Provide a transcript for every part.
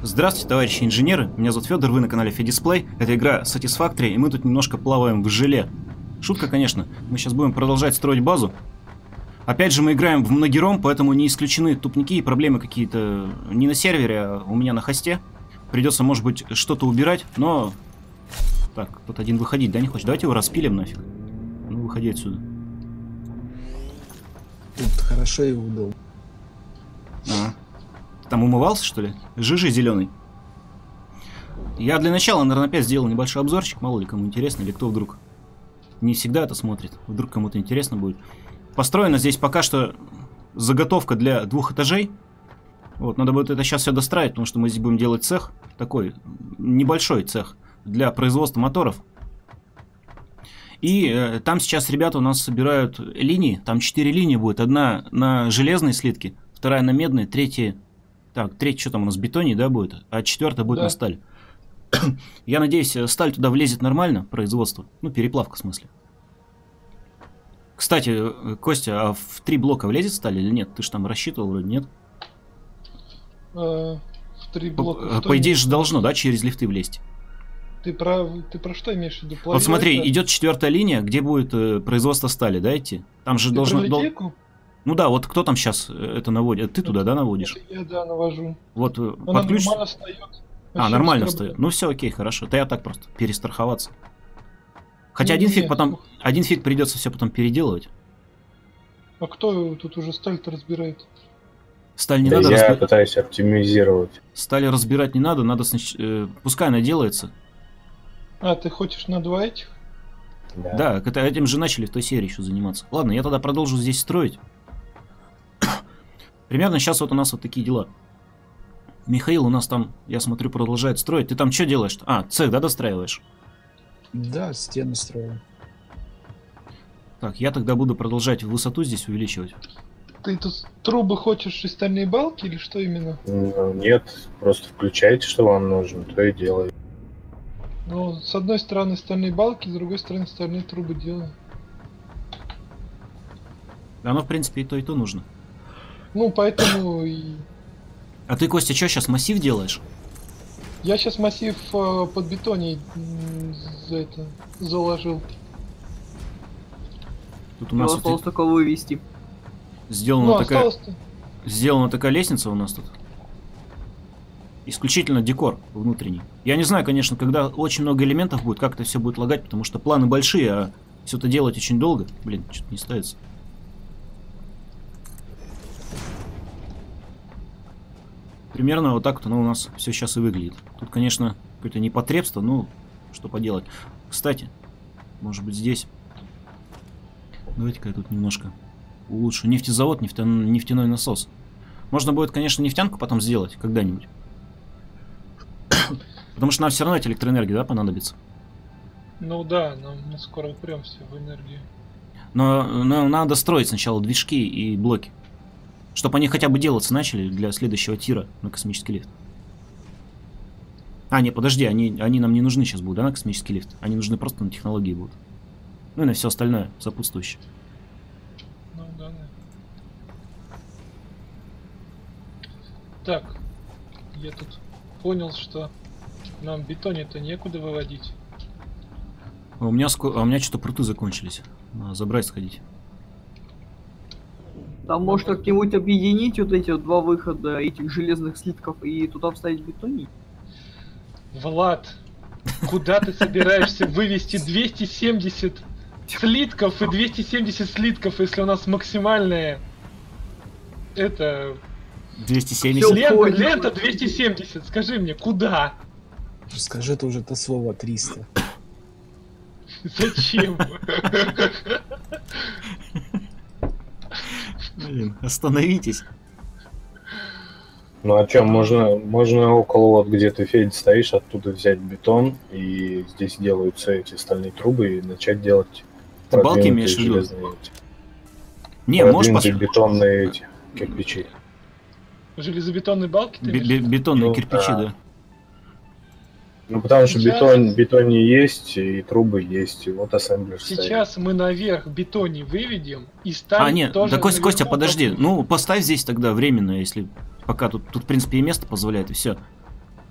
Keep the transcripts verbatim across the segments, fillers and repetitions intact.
Здравствуйте, товарищи инженеры, меня зовут Федор, вы на канале Федисплей. Это игра Satisfactory, и мы тут немножко плаваем в желе. Шутка, конечно, мы сейчас будем продолжать строить базу. Опять же, мы играем в многером, поэтому не исключены тупники и проблемы какие-то не на сервере, а у меня на хосте. Придется, может быть, что-то убирать, но... Так, тут один выходить, да, не хочет? Давайте его распилим нафиг. Ну, выходи отсюда. Тут хорошо и удобно. А. Там умывался, что ли? Жижи зеленый. Я для начала, наверное, опять сделал небольшой обзорчик. Мало ли кому интересно, или кто вдруг не всегда это смотрит. Вдруг кому-то интересно будет. Построена здесь пока что заготовка для двух этажей. Вот, надо будет это сейчас все достраивать, потому что мы здесь будем делать цех. Такой небольшой цех для производства моторов. И э, там сейчас ребята у нас собирают линии. Там четыре линии будет. Одна на железной слитке, вторая на медной, третья... Так, третья, что там у нас, бетоний, да, будет? А четвертая будет, да, на сталь. Я надеюсь, сталь туда влезет нормально, производство. Ну, переплавка, в смысле. Кстати, Костя, а в три блока влезет сталь или нет? Ты же там рассчитывал, вроде, нет? А, в три блока. По, по идее же должно, да, через лифты влезть. Ты про, ты про что имеешь в виду? Плавилка? Вот смотри, идет четвертая линия, где будет э, производство стали, да, идти? Там же ты должно... Дол... Ну да, вот кто там сейчас это наводит? Ты это, туда, да, наводишь? Это я, да, навожу. Вот, она подключ... нормально встает. А, нормально встает. Ну все, окей, хорошо. Это я так просто перестраховаться. Хотя ну, один фиг потом... Один фиг придется все потом переделывать. А кто тут уже сталь-то разбирает? Сталь не да надо я разбирать. Пытаюсь оптимизировать. Сталь разбирать не надо, надо снач... э, пускай она делается. А, ты хочешь на два этих? Да, да, это, этим же начали в той серии еще заниматься. Ладно, я тогда продолжу здесь строить. Примерно сейчас вот у нас вот такие дела. Михаил у нас там, я смотрю, продолжает строить. Ты там что делаешь? А, цех, да, достраиваешь? Да, стены строю. Так, я тогда буду продолжать высоту здесь увеличивать. Ты тут трубы хочешь и стальные балки или что именно? Ну, нет, просто включайте, что вам нужно, то и делай. Ну, с одной стороны стальные балки, с другой стороны стальные трубы делаем. Оно, в принципе, и то, и то нужно. Ну, поэтому и... А ты, Костя, что сейчас, массив делаешь? Я сейчас массив э, под бетоний за это заложил. Тут у нас осталось вот только вывести. Сделана, ну, такая... осталось-то. Сделана такая лестница у нас тут. Исключительно декор внутренний. Я не знаю, конечно, когда очень много элементов будет, как это все будет лагать, потому что планы большие, а все это делать очень долго. Блин, что-то не ставится. Примерно вот так вот оно у нас все сейчас и выглядит. Тут, конечно, какое-то непотребство, ну, что поделать. Кстати, может быть здесь... Давайте-ка я тут немножко улучшу. Нефтезавод, нефтя... нефтяной насос. Можно будет, конечно, нефтянку потом сделать когда-нибудь. Потому что нам все равно эта электроэнергия, да, понадобится. Ну да, нам мы скоро упремся в энергию. Но, но надо строить сначала движки и блоки. Чтобы они хотя бы делаться начали для следующего тира на космический лифт. А, не, подожди, они, они нам не нужны сейчас будут, да, на космический лифт? Они нужны просто на технологии будут. Ну и на все остальное, сопутствующее. Ну да, да. Так, я тут понял, что нам бетоне-то некуда выводить. А у меня, а у меня что-то пруты закончились. Надо забрать, сходить. Там может как-нибудь объединить вот эти вот два выхода этих железных слитков и туда вставить бетоний? Влад, куда ты собираешься вывести двести семьдесят слитков и двести семьдесят слитков, если у нас максимальная это... двести семьдесят? Лента, лента двести семьдесят, скажи мне, куда? Скажи ты уже это слово триста. Зачем? Блин, остановитесь. Ну а что, можно, можно около вот где ты, Федь, стоишь, оттуда взять бетон, и здесь делаются эти стальные трубы, и начать делать ты балки имеешь в виду? Эти, не, можешь пос... бетонные эти кирпичи. Железобетонные балки? Б -б Бетонные ну, кирпичи, да. да. Ну потому что сейчас... бетон, бетоне есть, и трубы есть, и вот ассемблер стоит. Сейчас мы наверх бетоне выведем, и ставим. А, нет, да, Костя, Костя, подожди, ну поставь здесь тогда временно, если пока тут, тут в принципе и место позволяет, и все.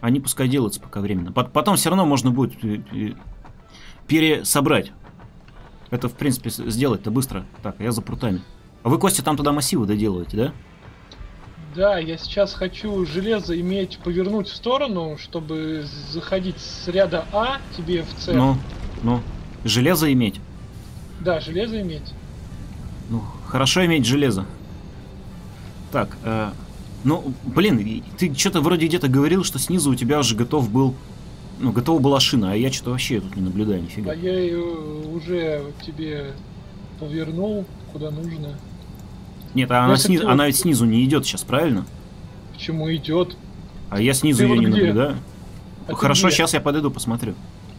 Они пускай делаются пока временно. Потом все равно можно будет пересобрать. Это, в принципе, сделать-то быстро. Так, я за прутами. А вы, Костя, там туда массивы доделываете, да? Да, я сейчас хочу железо иметь, повернуть в сторону, чтобы заходить с ряда А тебе в цех. Ну, ну, железо иметь. Да, железо иметь. Ну, хорошо иметь железо. Так, э, ну, блин, ты что-то вроде где-то говорил, что снизу у тебя уже готов был, ну, готова была шина, а я что-то вообще тут не наблюдаю, нифига. А я ее уже тебе повернул, куда нужно. Нет, а она, сниз... она ведь снизу не идет сейчас, правильно? Почему идет? А я снизу ты ее вот не где? наблюдаю. А Хорошо, где? сейчас я подойду, посмотрю.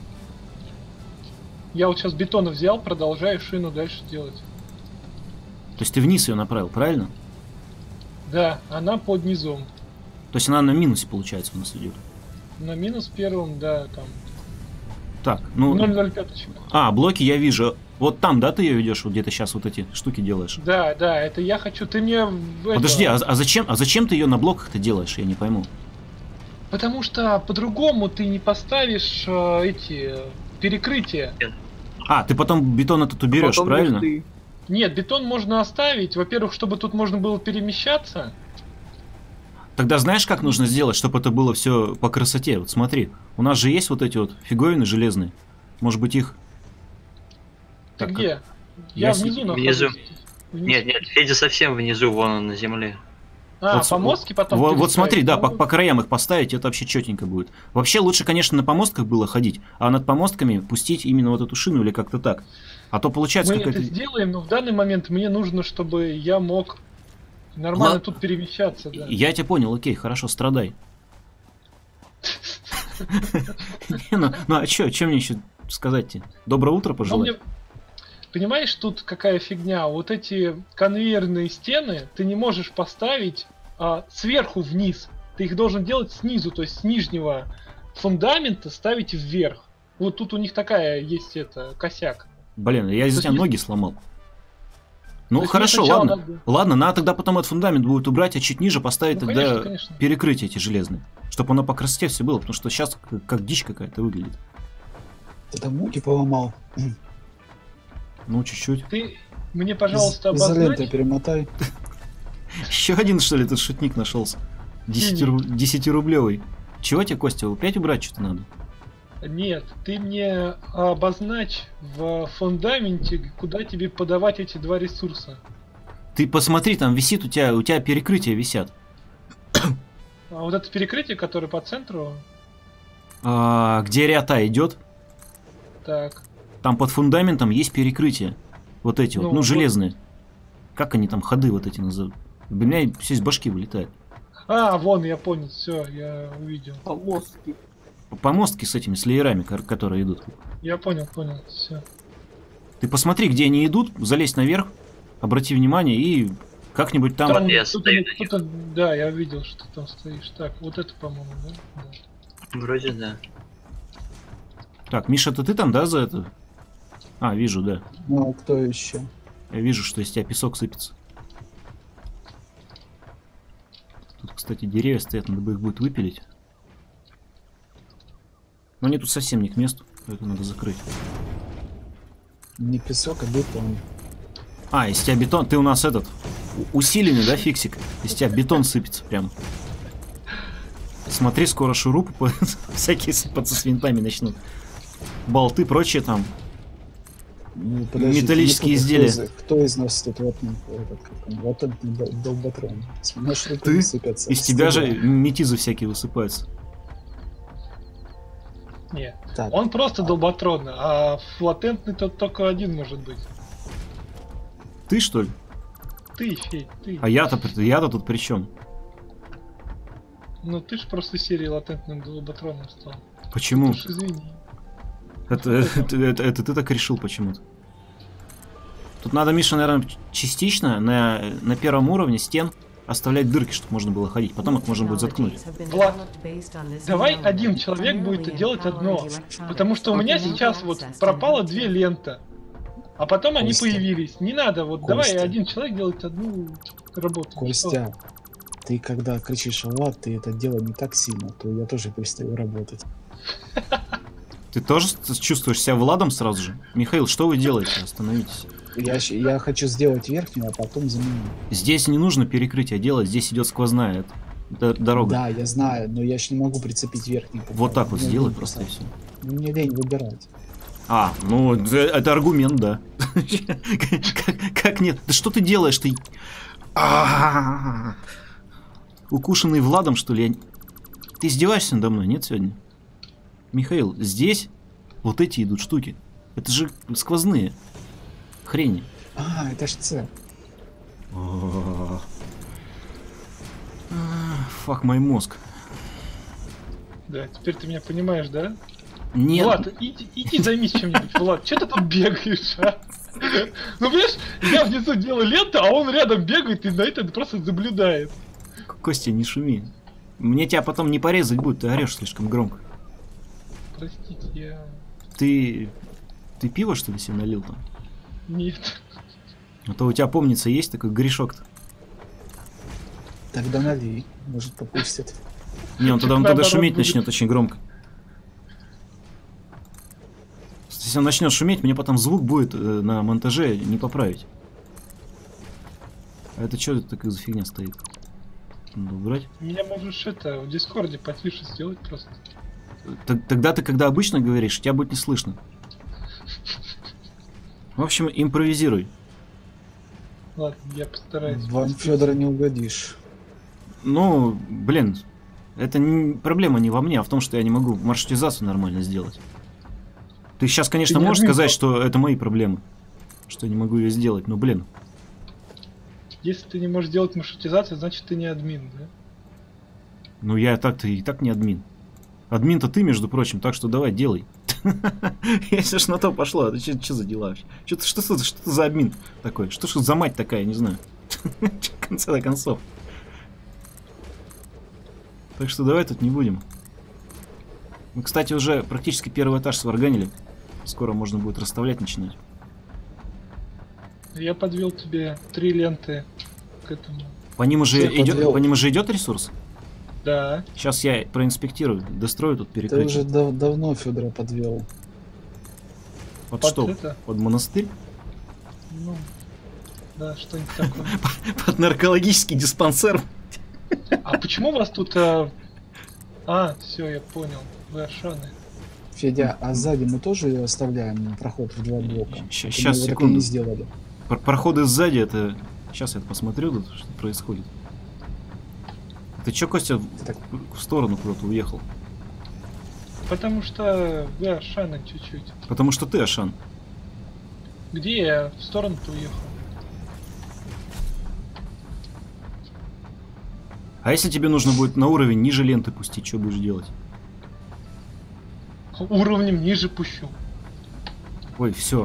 Я вот сейчас бетона взял, продолжаю шину дальше делать. То есть ты вниз ее направил, правильно? Да, она под низом. То есть она на минусе, получается, у нас идет. На минус первом, да, там. Так, ну... ноль ноль пять. А, блоки я вижу. Вот там, да, ты ее ведешь? Вот где-то сейчас вот эти штуки делаешь? Да, да, это я хочу. Ты мне... в Подожди, это- а, а зачем, а зачем ты ее на блоках-то делаешь? Я не пойму. Потому что по-другому ты не поставишь э, эти э, перекрытия. А, ты потом бетон этот уберешь, Потом правильно? лифты. Нет, бетон можно оставить. Во-первых, чтобы тут можно было перемещаться. Тогда знаешь, как нужно сделать, чтобы это было все по красоте? Вот смотри, у нас же есть вот эти вот фиговины железные. Может быть, их... Ты Так, где? я Я с- внизу Внизу. нахожусь. Вниз. Нет, нет, Федя совсем внизу, вон он на земле. А, Вот с- помостки потом Вот, вот переставить? смотри, да, по, Ну, по краям их поставить, это вообще четенько будет. Вообще лучше, конечно, на помостках было ходить, а над помостками пустить именно вот эту шину или как-то так. А то получается Мы это какая-то... сделаем, но в данный момент мне нужно, чтобы я мог нормально Ла- тут перемещаться, да. Я тебя понял, окей, хорошо, страдай. Не, Ну ну, а чё, чё мне еще сказать-то? Доброе утро Но пожелать? мне- Понимаешь, тут какая фигня? Вот эти конвейерные стены ты не можешь поставить а, сверху вниз. Ты их должен делать снизу, то есть с нижнего фундамента ставить вверх. Вот тут у них такая есть это косяк. Блин, я из-за То тебя есть ноги сломал. Ну То есть хорошо, мне сначала ладно. надо- Ладно, надо тогда потом этот фундамент будет убрать, а чуть ниже поставить Ну, тогда конечно, конечно. перекрытие эти железные. Чтобы оно по красоте все было, потому что сейчас как, как дичь какая-то выглядит. Ты там муки поломал. Ну, чуть-чуть. Ты мне, пожалуйста, Из- изолентой обозначь. перемотай. Еще один, что ли, тут шутник нашелся. Десятирублевый. Чего тебе, Костя, опять убрать что-то надо? Нет, ты мне обозначь в фундаменте, куда тебе подавать эти два ресурса. Ты посмотри, там висит у тебя, у тебя перекрытия висят. А вот это перекрытие, которое по центру, А, где ряд А идет, так. там под фундаментом есть перекрытие. Вот эти Ну, вот, ну, вот. железные. Как они там, ходы вот эти называют? У меня все из башки вылетает. А, вон, я понял, все, я увидел. Полоски. Помостки с этими, с леерами, ко- которые идут. Я понял, понял, все. Ты посмотри, где они идут, залезь наверх, обрати внимание и как-нибудь там... Там я кто-то- стою на них. кто-то- да, я видел, что ты там стоишь. Так, вот это, по-моему, да? Да. Вроде да. Так, Миша, это ты там, да, за это? А, вижу, да. Ну, а кто еще? Я вижу, что из тебя песок сыпется. Тут, кстати, деревья стоят, надо бы их будет выпилить. Но они тут совсем не к месту, поэтому надо закрыть. Не песок, а бетон. А, из тебя бетон, ты у нас этот, у- усиленный, да, фиксик? Из тебя бетон сыпется прям. Смотри, скоро шурупы по- всякие сыпаться с винтами начнут. Болты, прочее там. Ну, подождите, Металлические ну, кто изделия. из- Кто из нас тут вот, ну, этот, как он, вот этот дол- долботрон? На что Ты? сыпятся? Из тебя же Стега. метизы всякие высыпаются. Не, Так, он просто долботрон, а латентный тот только один может быть. Ты, что ли? Ты, Федь, ты. А я-то при- я-то тут при чем? Ну ты ж просто из серии латентным долботроном стал. Почему? Уж извини. Это, это, это- это ты так решил почему-то. Тут надо, Миша, наверное, частично на, на первом уровне стен оставлять дырки, чтобы можно было ходить. Потом их можно будет заткнуть. Влад, давай один человек будет делать одно. Потому что у меня сейчас вот пропало две ленты. А потом они Костя. появились. Не надо, вот Костя. давай один человек делать одну работу. Костя, Ты когда кричишь «Влад», ты это делай не так сильно, то я тоже перестаю работать. Ты тоже с- чувствуешь себя Владом сразу же? Михаил, что вы делаете? Остановитесь. Я, щ- я хочу сделать верхнюю, а потом заменю. Здесь не нужно перекрытие делать, здесь идет сквозная это- д- дорога. Да, я знаю, но я еще не могу прицепить верхнюю. пока. Вот так вот Мне сделай лень просто и писать. все. Мне лень выбирать. А, ну это, это аргумент, да. Как, как нет? Да что ты делаешь, ты? А-а-а. Укушенный Владом, что ли? Я- Ты издеваешься надо мной, нет, сегодня? Михаил, здесь вот эти идут штуки. Это же сквозные хрени. А, это ж С. А, Фак мой мозг. Да, теперь ты меня понимаешь, да? Нет. Влад, иди, иди займись чем-нибудь, Влад. Че ты там бегаешь, а? Ну, понимаешь, я внизу делаю ленту, а он рядом бегает и на это просто наблюдает. Костя, не шуми. Мне тебя потом не порезать будет, ты орешь слишком громко. Простите, я... Ты... Ты пиво, что ли, себе налил там? Нет. А то у тебя, помнится, есть такой грешок-то. Тогда налей, может попустит. Не, он тогда, он тогда Наоборот шуметь будет. начнет очень громко. Если он начнет шуметь, мне потом звук будет э, на монтаже не поправить. А это что это такая за фигня стоит? Надо убрать. Меня можешь это в Дискорде потише сделать просто. Т- Тогда ты, когда обычно говоришь, тебя будет не слышно. В общем, импровизируй. Ладно, я постараюсь. Вам, Федора, не угодишь. Ну, блин, это не, проблема не во мне, а в том, что я не могу маршрутизацию нормально сделать. Ты сейчас, конечно, Ты не можешь админ, сказать, пап. что это мои проблемы, что я не могу ее сделать, но, блин, Если ты не можешь делать маршрутизацию, значит ты не админ, да? ну я так-то и так не админ. Админ-то ты, между прочим, так что давай, делай. Если ж на то пошло, это что за дела вообще? Что ты- Что это что это за админ такой? Что ж за мать такая, не знаю. В конце концов. Так что давай тут не будем. Мы, кстати, уже практически первый этаж сварганили. Скоро можно будет расставлять начинать. Я подвел тебе три ленты к этому. По ним уже Всех идет, подвел. по ним уже идет ресурс? Да. Сейчас я проинспектирую, дострою тут Ты перекрытие. уже дав- давно Федора подвел. Под Под что? это? Под монастырь? Ну, да, что-нибудь такое. Под наркологический диспансер? А почему у вас тут... а, А, все, я понял. Вы Ашаны. Федя, а сзади мы тоже оставляем проход в два блока? Щ- Это щас, мы его так и секунду. не сделали. Пр- Проходы сзади, это... Сейчас я это посмотрю, тут, что происходит. Ты чё, Костя, в Ты так- в сторону куда-то уехал? Потому что вы Ашаны чуть-чуть. Потому что ты, Ашан. Где я в сторону-то уехал? А если тебе нужно будет на уровень ниже ленты пустить, что будешь делать? Уровнем ниже пущу. Ой, все.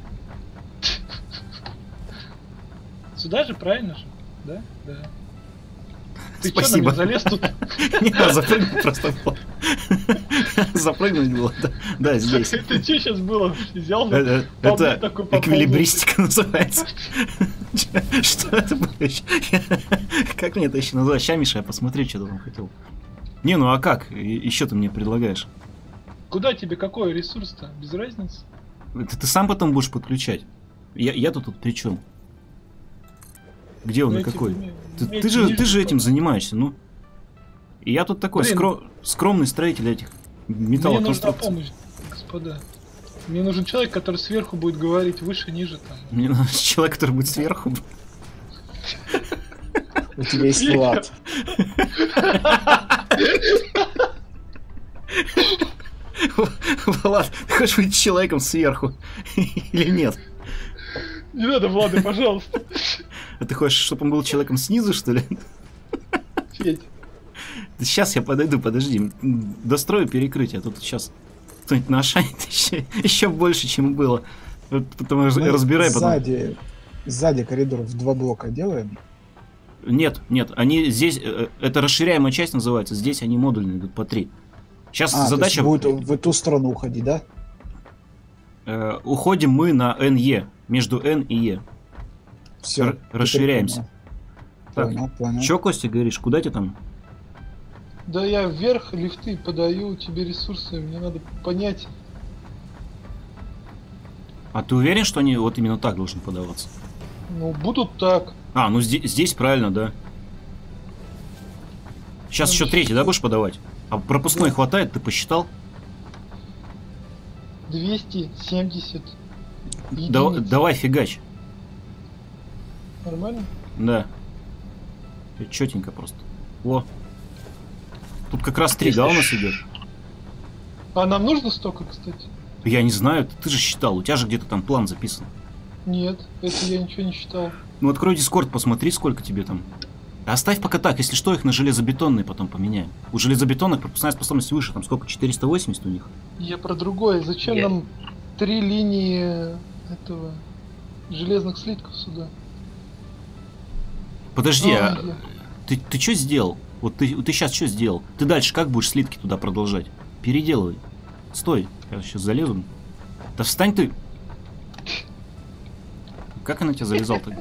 Сюда же, правильно же? Да? Да. Ты чё на Спасибо. меня залез тут? Не, запрыгнуть просто было. Запрыгнуть было, да. Да, здесь. Это что сейчас было? Взял бы, Это по мне это такой поползал. эквилибристика называется. Что это было еще? Как мне это еще назвать? Ща, Миша, я посмотрю, что ты там хотел. Не, ну а как? Еще ты мне предлагаешь? Куда тебе какой ресурс-то? Без разницы. Это ты сам потом будешь подключать. Я, я тут, тут при чем? Где он Ну, и эти какой? уме- Ты, умеете ты же, ты нижний же этим тон. занимаешься, ну. И я тут такой Блин. скро- скромный строитель этих Мне нужна металлоконструкций. помощь, господа. Мне нужен человек, который сверху будет говорить выше, ниже там. Мне надо человек, который будет сверху. У тебя есть Влад. Влад, ты хочешь быть человеком сверху? Или нет? Не надо, Влада, пожалуйста. А ты хочешь, чтобы он был человеком снизу, что ли? Федь. Сейчас я подойду, подожди. Дострою перекрытие, а тут сейчас кто-нибудь нашанит еще, еще больше, чем было. Вот Потом раз- Мы разбирай потом. Сзади, сзади коридор в два блока делаем. Нет, нет, они здесь, э, это расширяемая часть называется, здесь они модульные идут по три. Сейчас А, то есть задача, будет в эту сторону уходить, да? э, уходим мы на эн е, между N и E. Все. Р- расширяемся. Так, Понял, понял. Чё, Костя, говоришь, куда ты там? Да я вверх лифты подаю тебе ресурсы, мне надо понять. А ты уверен, что они вот именно так должны подаваться? Ну, будут так. А, ну здесь, здесь правильно, да. Сейчас еще третий, да, будешь подавать? А пропускной Да. хватает, ты посчитал? двести семьдесят Да- единиц. давай фигач. Нормально? Да. Четенько просто. Во. Тут как раз три, да, у нас идет? А нам нужно столько, кстати? Я не знаю, ты же считал, у тебя же где-то там план записан. Нет, это я ничего не считал. Ну открой Дискорд, посмотри, сколько тебе там. Оставь пока так, если что, их на железобетонные потом поменяем. У железобетонных пропускная способность выше, там сколько, четыреста восемьдесят у них? Я про другое. Зачем Я- нам три линии этого железных слитков сюда? Подожди, А, а я- ты, ты что сделал? Вот ты, ты сейчас что сделал? Ты дальше как будешь слитки туда продолжать? Переделывай. Стой, я сейчас залезу. Да встань ты! Как я на тебя залезал тогда?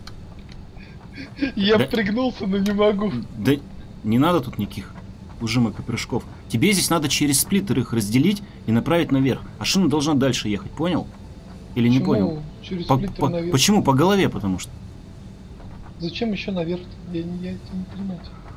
Я Да. пригнулся, но не могу. Да не надо тут никаких ужимок и прыжков. Тебе здесь надо через сплиттер их разделить и направить наверх. А шина должна дальше ехать, понял? Или не Почему понял? через По- сплиттер по- наверх? почему? По голове, потому что. Зачем еще наверх? Я, не- я это не понимаю.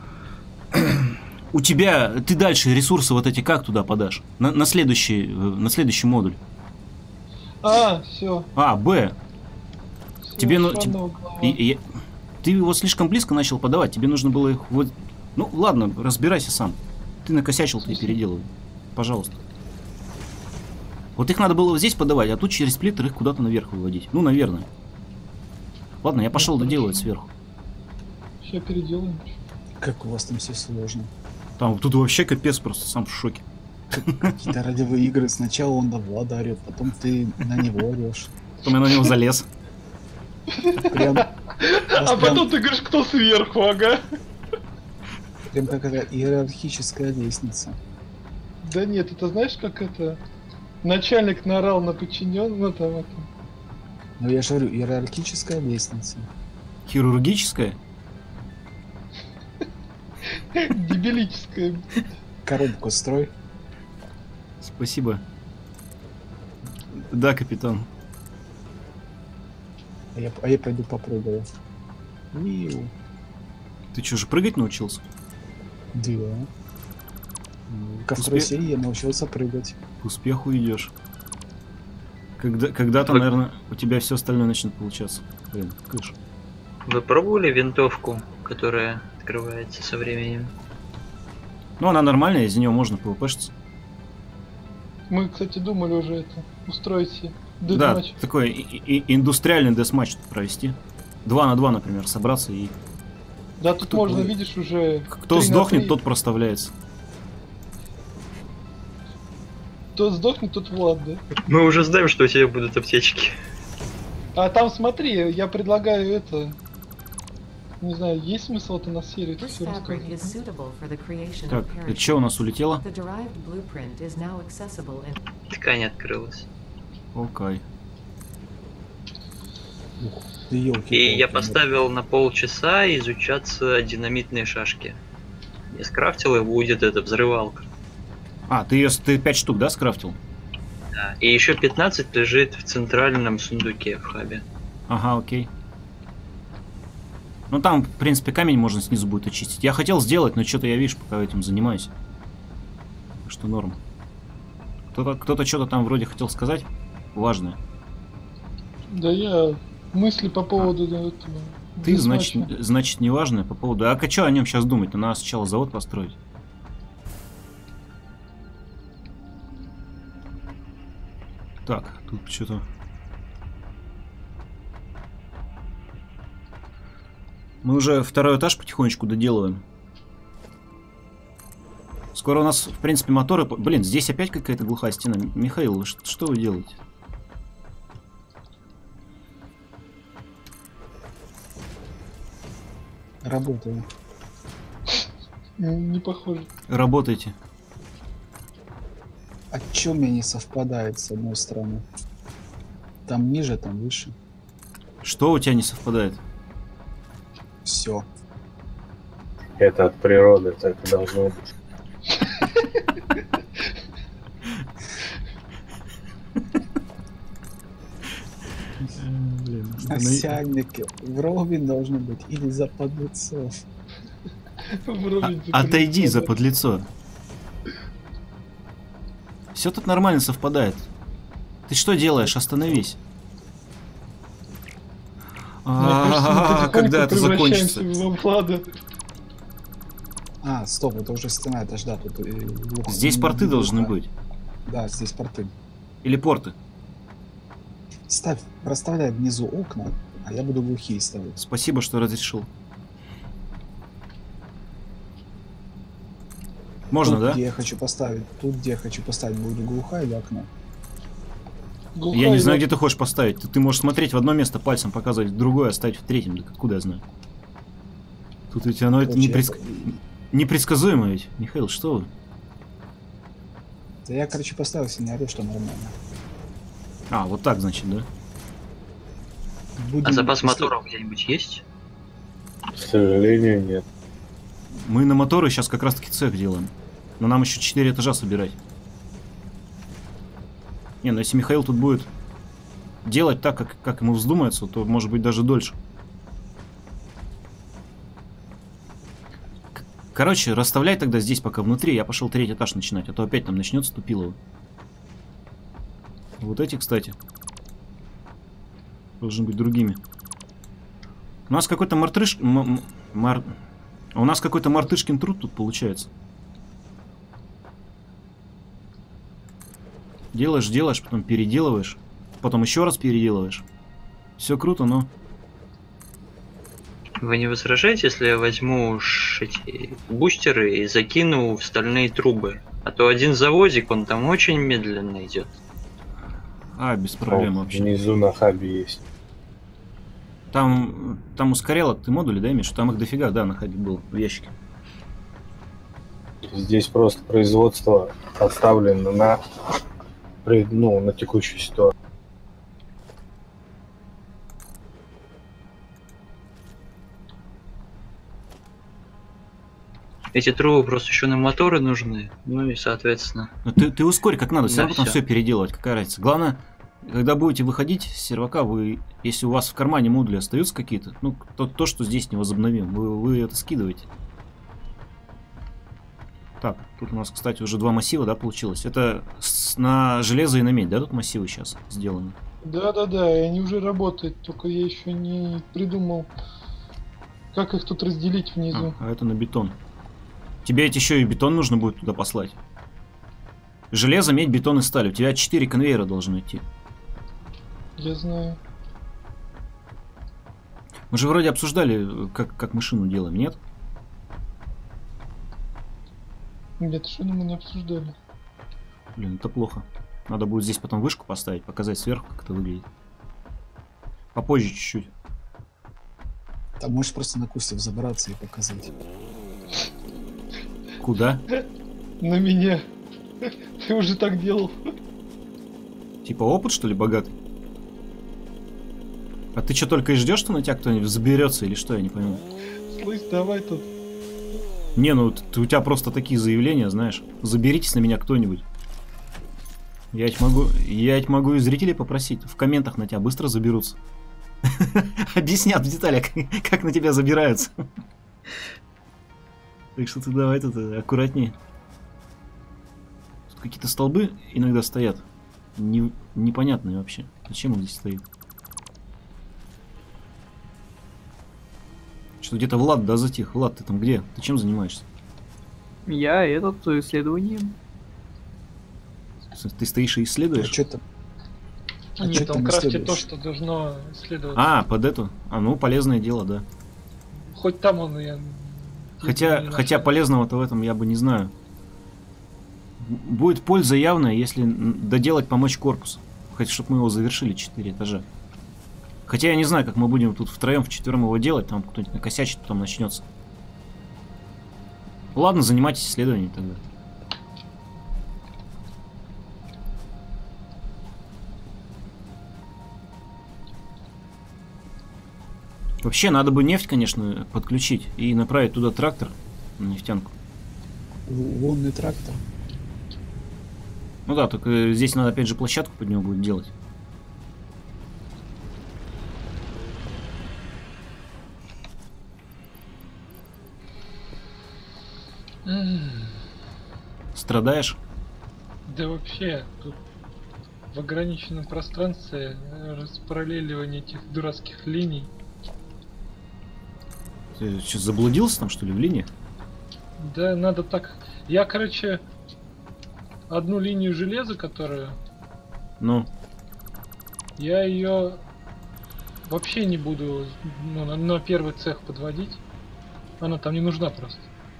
У тебя, ты дальше ресурсы вот эти как туда подашь? На, на следующий, э, на следующий модуль. А, все. А, Б. Тебе, ну, тебе- И- и- ты его слишком близко начал подавать, тебе нужно было их вот... Ну, ладно, разбирайся сам. Ты накосячил, ты и переделывай. Пожалуйста. Вот их надо было вот здесь подавать, а тут через сплиттер их куда-то наверх выводить. Ну, наверное. Ладно, я пошел хорошо. доделывать сверху. Сейчас переделаем. Как у вас там все сложно. Там тут вообще капец, просто сам в шоке. Какие-то радиовые игры. Сначала он до Влада орет, потом ты на него орешь. Потом я на него залез. Прям, А потом ты говоришь, кто сверху, ага. прям какая-то иерархическая лестница. Да нет, это знаешь, как это... Начальник наорал на подчиненного, ну там это... Но я же говорю, иерархическая лестница. Хирургическое? Дебилическое. Коробку строй. Спасибо. Да, капитан. А я, а я пойду попрыгаю. Уиу. Ты что, же прыгать научился? Да. Ко К второй успе- серии я научился прыгать. К успеху идешь. Когда, когда-то, Вы- наверное, у тебя все остальное начнет получаться. Блин, кыш. Вы пробовали винтовку, которая открывается со временем? Ну, она нормальная, из нее можно пвпшиться. Мы, кстати, думали уже это, устроить себе Да, дедматч. такой и- и- индустриальный десматч тут провести. Два на два, например, собраться и Да, тут кто можно, будет? видишь, уже... кто три на сдохнет, три. тот проставляется. Кто сдохнет, тот Влад, да? Мы уже знаем, что у тебя будут аптечки. А там смотри, я предлагаю это... Не знаю, есть смысл это на серию This все fabric is рассказывать? suitable for the creation Так, of это что у нас parachutes. улетело? The derived blueprint is now accessible in Ткань открылась. Окей. Ты ёлки. И я поставил на полчаса изучаться динамитные шашки. Я скрафтил, и будет эта взрывалка. А, ты ее ты пять штук, да, скрафтил? Да. И еще пятнадцать лежит в центральном сундуке в хабе. Ага, окей. Ну там, в принципе, камень можно снизу будет очистить. Я хотел сделать, но что-то я, видишь, пока этим занимаюсь. Так что норм. Кто-то кто-то что-то там вроде хотел сказать. Важное. Да я мысли по поводу этого... Ты, значит, десматча. значит, неважное по поводу... А что о нем сейчас думать? Надо сначала завод построить. Так, тут что-то... Мы уже второй этаж потихонечку доделываем. Скоро у нас, в принципе, моторы... по- Блин, здесь опять какая-то глухая стена. Михаил, вы ш- что вы делаете? Работаю. Не, не похоже. Работаете. А чё у меня не совпадает с одной стороны? Там ниже, там выше. Что у тебя не совпадает? Все. Это от природы, так и должно быть. Блин, Насяльники вровень должны быть или за подлецов. Вровень А- Отойди за запрещено. подлецо. Все тут нормально совпадает. Ты что делаешь? Остановись. Мне кажется, мы А, потихоньку Когда это превращаемся закончится? в Влада. А, стоп, это уже стена, это ж да, тут... э, глухо. Здесь Не- порты не должны глухо. быть. Да, здесь порты. Или порты. Ставь, расставляй внизу окна, а я буду глухие ставить. Спасибо, что разрешил. Можно, Тут, да? где я хочу поставить, тут, где я хочу поставить, будет глухая или окно. Я не знаю, где ты хочешь поставить. Ты, ты можешь смотреть в одно место, пальцем показывать, в другое, оставить в третьем. Да откуда я знаю? Тут ведь оно это Короче, непредск- я- непредсказуемо ведь. Михаил, что вы? Да я, короче, поставил, если не орешь, что нормально. А, вот так, значит, да? Будем- А запас если- моторов где-нибудь есть? К сожалению, нет. Мы на моторы сейчас как раз таки цех делаем. Но нам еще четыре этажа собирать. Не, ну если Михаил тут будет делать так, как, как ему вздумается, то может быть даже дольше. К- Короче, расставляй тогда здесь пока внутри, я пошел третий этаж начинать, а то опять там начнется Тупилово. Вот эти, кстати, должны быть другими. У нас какой-то мартыш... м- м- мар... У нас какой-то мартышкин труд тут получается. Делаешь, делаешь, потом переделываешь, потом еще раз переделываешь. Все круто, но... Вы не возражаете, если я возьму ш- эти бустеры и закину в стальные трубы? А то один заводик, он там очень медленно идет. А, без проблем О, вообще. Внизу на хабе есть. Там, там ускорялок ты модули, да, Миша? Там их дофига, да, на хабе было, в ящике. Здесь просто производство поставлено на, при- ну, на текущую ситуацию. Эти трубы просто еще на моторы нужны. Ну и соответственно. Но ты, ты ускорь как надо, все Да, равно потом всё. все переделывать, какая разница. Главное, когда будете выходить с сервака, вы, если у вас в кармане модули остаются какие-то, ну, то, то что здесь невозобновим, вы, вы это скидываете. Так, тут у нас, кстати, уже два массива, да, получилось. Это с- на железо и на медь, да, тут массивы сейчас сделаны? Да-да-да, и они уже работают, только я еще не придумал, как их тут разделить внизу. А, а это на бетон. Тебе ведь еще и бетон нужно будет туда послать. Железо, медь, бетон и сталь. У тебя четыре конвейера должны идти. Я знаю. Мы же вроде обсуждали, как, как машину делаем, нет? Нет, что мы не обсуждали. Блин, это плохо. Надо будет здесь потом вышку поставить, показать сверху, как это выглядит. Попозже чуть-чуть. Там можешь просто на кустик забраться и показать. Куда? На меня. Ты уже так делал. Типа опыт, что ли, богатый? А ты что, только и ждешь, что на тебя кто-нибудь заберется или что, я не понимаю. Слышь, давай тут. Не, ну ты, у тебя просто такие заявления, знаешь. Заберитесь на меня кто-нибудь. Я ведь могу, я ведь могу и зрителей попросить. В комментах на тебя быстро заберутся. Объяснят в деталях, как на тебя забираются. Так что ты давай тут аккуратнее. Тут какие-то столбы иногда стоят. Не- непонятные вообще. Зачем он здесь стоит? Что где-то Влад, да, затих. Влад, ты там где? Ты чем занимаешься? Я этот исследованием. Ты стоишь и А исследуешь? что там? А Нет, чё там там крафтит исследуешь? то, что должно исследоваться. А, под эту? А, ну, полезное дело, да. Хоть там он и... Хотя, не хотя нашел. полезного-то в этом я бы не знаю. Б- Будет польза явная, если н- доделать, помочь корпусу. Хоть, чтобы мы его завершили четыре этажа. Хотя я не знаю, как мы будем тут втроем, вчетвером его делать, там кто-нибудь накосячит, потом начнется. Ладно, занимайтесь исследованием тогда. Вообще, надо бы нефть, конечно, подключить и направить туда трактор на нефтянку. Л- Лунный трактор. Ну да, только здесь надо опять же площадку под него будет делать. М, Страдаешь? Да вообще, тут в ограниченном пространстве э, распараллеливание этих дурацких линий. Ты что, заблудился там, что ли, в линиях? Да, надо так. Я, короче, одну линию железа, которую Ну, я ее вообще не буду ну, на, на первый цех подводить. Она там не нужна просто.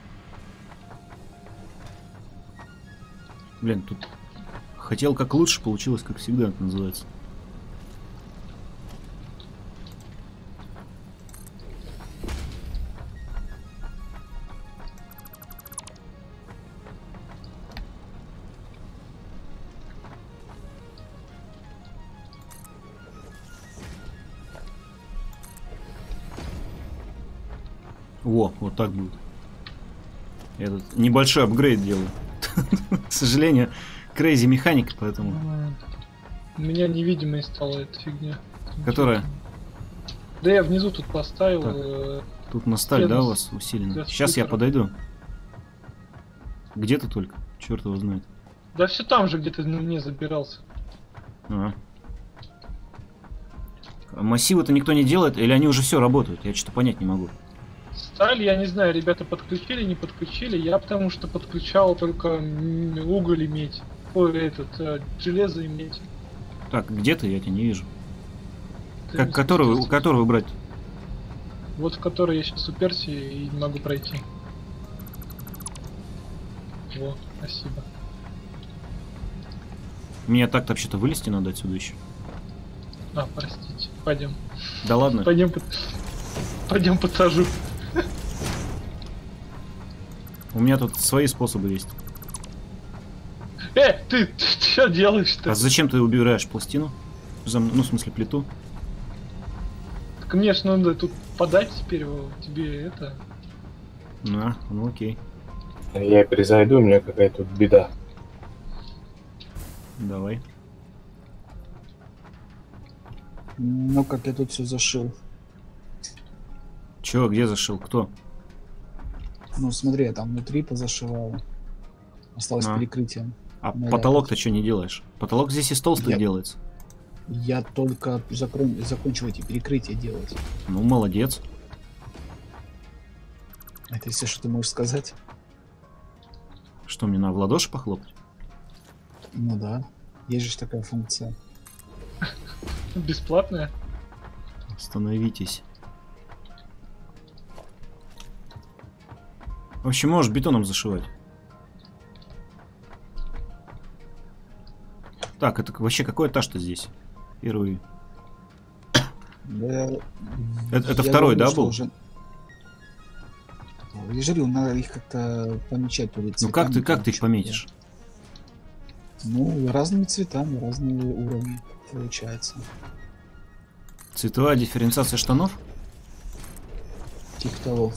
блин, тут хотел как лучше, получилось как всегда, это называется. Во, вот так будет. Этот небольшой апгрейд делаю. К сожалению, крейзи механика, поэтому. М, У меня невидимой стала эта фигня. Которая? Да я внизу тут поставил. Так. э, Тут на сталь, да, Следом у вас усилено? для Сейчас я скутера. подойду. Где ты только? Черт его знает. Да все там же, где ты на мне забирался. Ага. А массивы-то никто не делает, или они уже все работают? Я что-то понять не могу. Сталь, я не знаю, ребята подключили, не подключили. Я потому что подключал только м, уголь и медь. Ой, этот, э, железо и медь. Так, где ты? Я тебя не вижу. Ты Как, не который, смотришь? который выбрать? Вот в которой я сейчас уперся и не могу пройти. Вот, спасибо. Мне так-то вообще-то вылезти надо отсюда еще. А, простите. Пойдем. Да ладно. Пойдем под... Пойдем подсажу. У меня тут свои способы есть. Э, ты, ты что делаешь-то? А зачем ты убираешь пластину? Зам- Ну, в смысле, плиту? Так мне ж надо тут подать теперь его, тебе это. На, ну окей. Я перезайду, у меня какая-то тут беда. Давай. Ну, как я тут все зашил. Чё, где зашил? Кто? Ну, смотри, я там внутри позашивал. Осталось А. перекрытие. А Ну, потолок-то что не делаешь? Потолок здесь из толстых Я- делается. Я только закрон... закончил эти перекрытия делать. Ну, молодец. Это все, что ты можешь сказать? Что, мне на в ладоши похлопать? Ну да. Есть же такая функция. Бесплатная. Остановитесь. В общем, можешь бетоном зашивать. Так, это вообще какой этаж-то здесь? Первый. Да, Это- это я второй, говорю, да, что был? уже- Я же говорил, надо их как-то помечать. то ли Ну как ты, цветами, как то ты ли их что-то. пометишь? Ну, разными цветами, разные уровни получается. Цветовая дифференциация штанов? Типа того.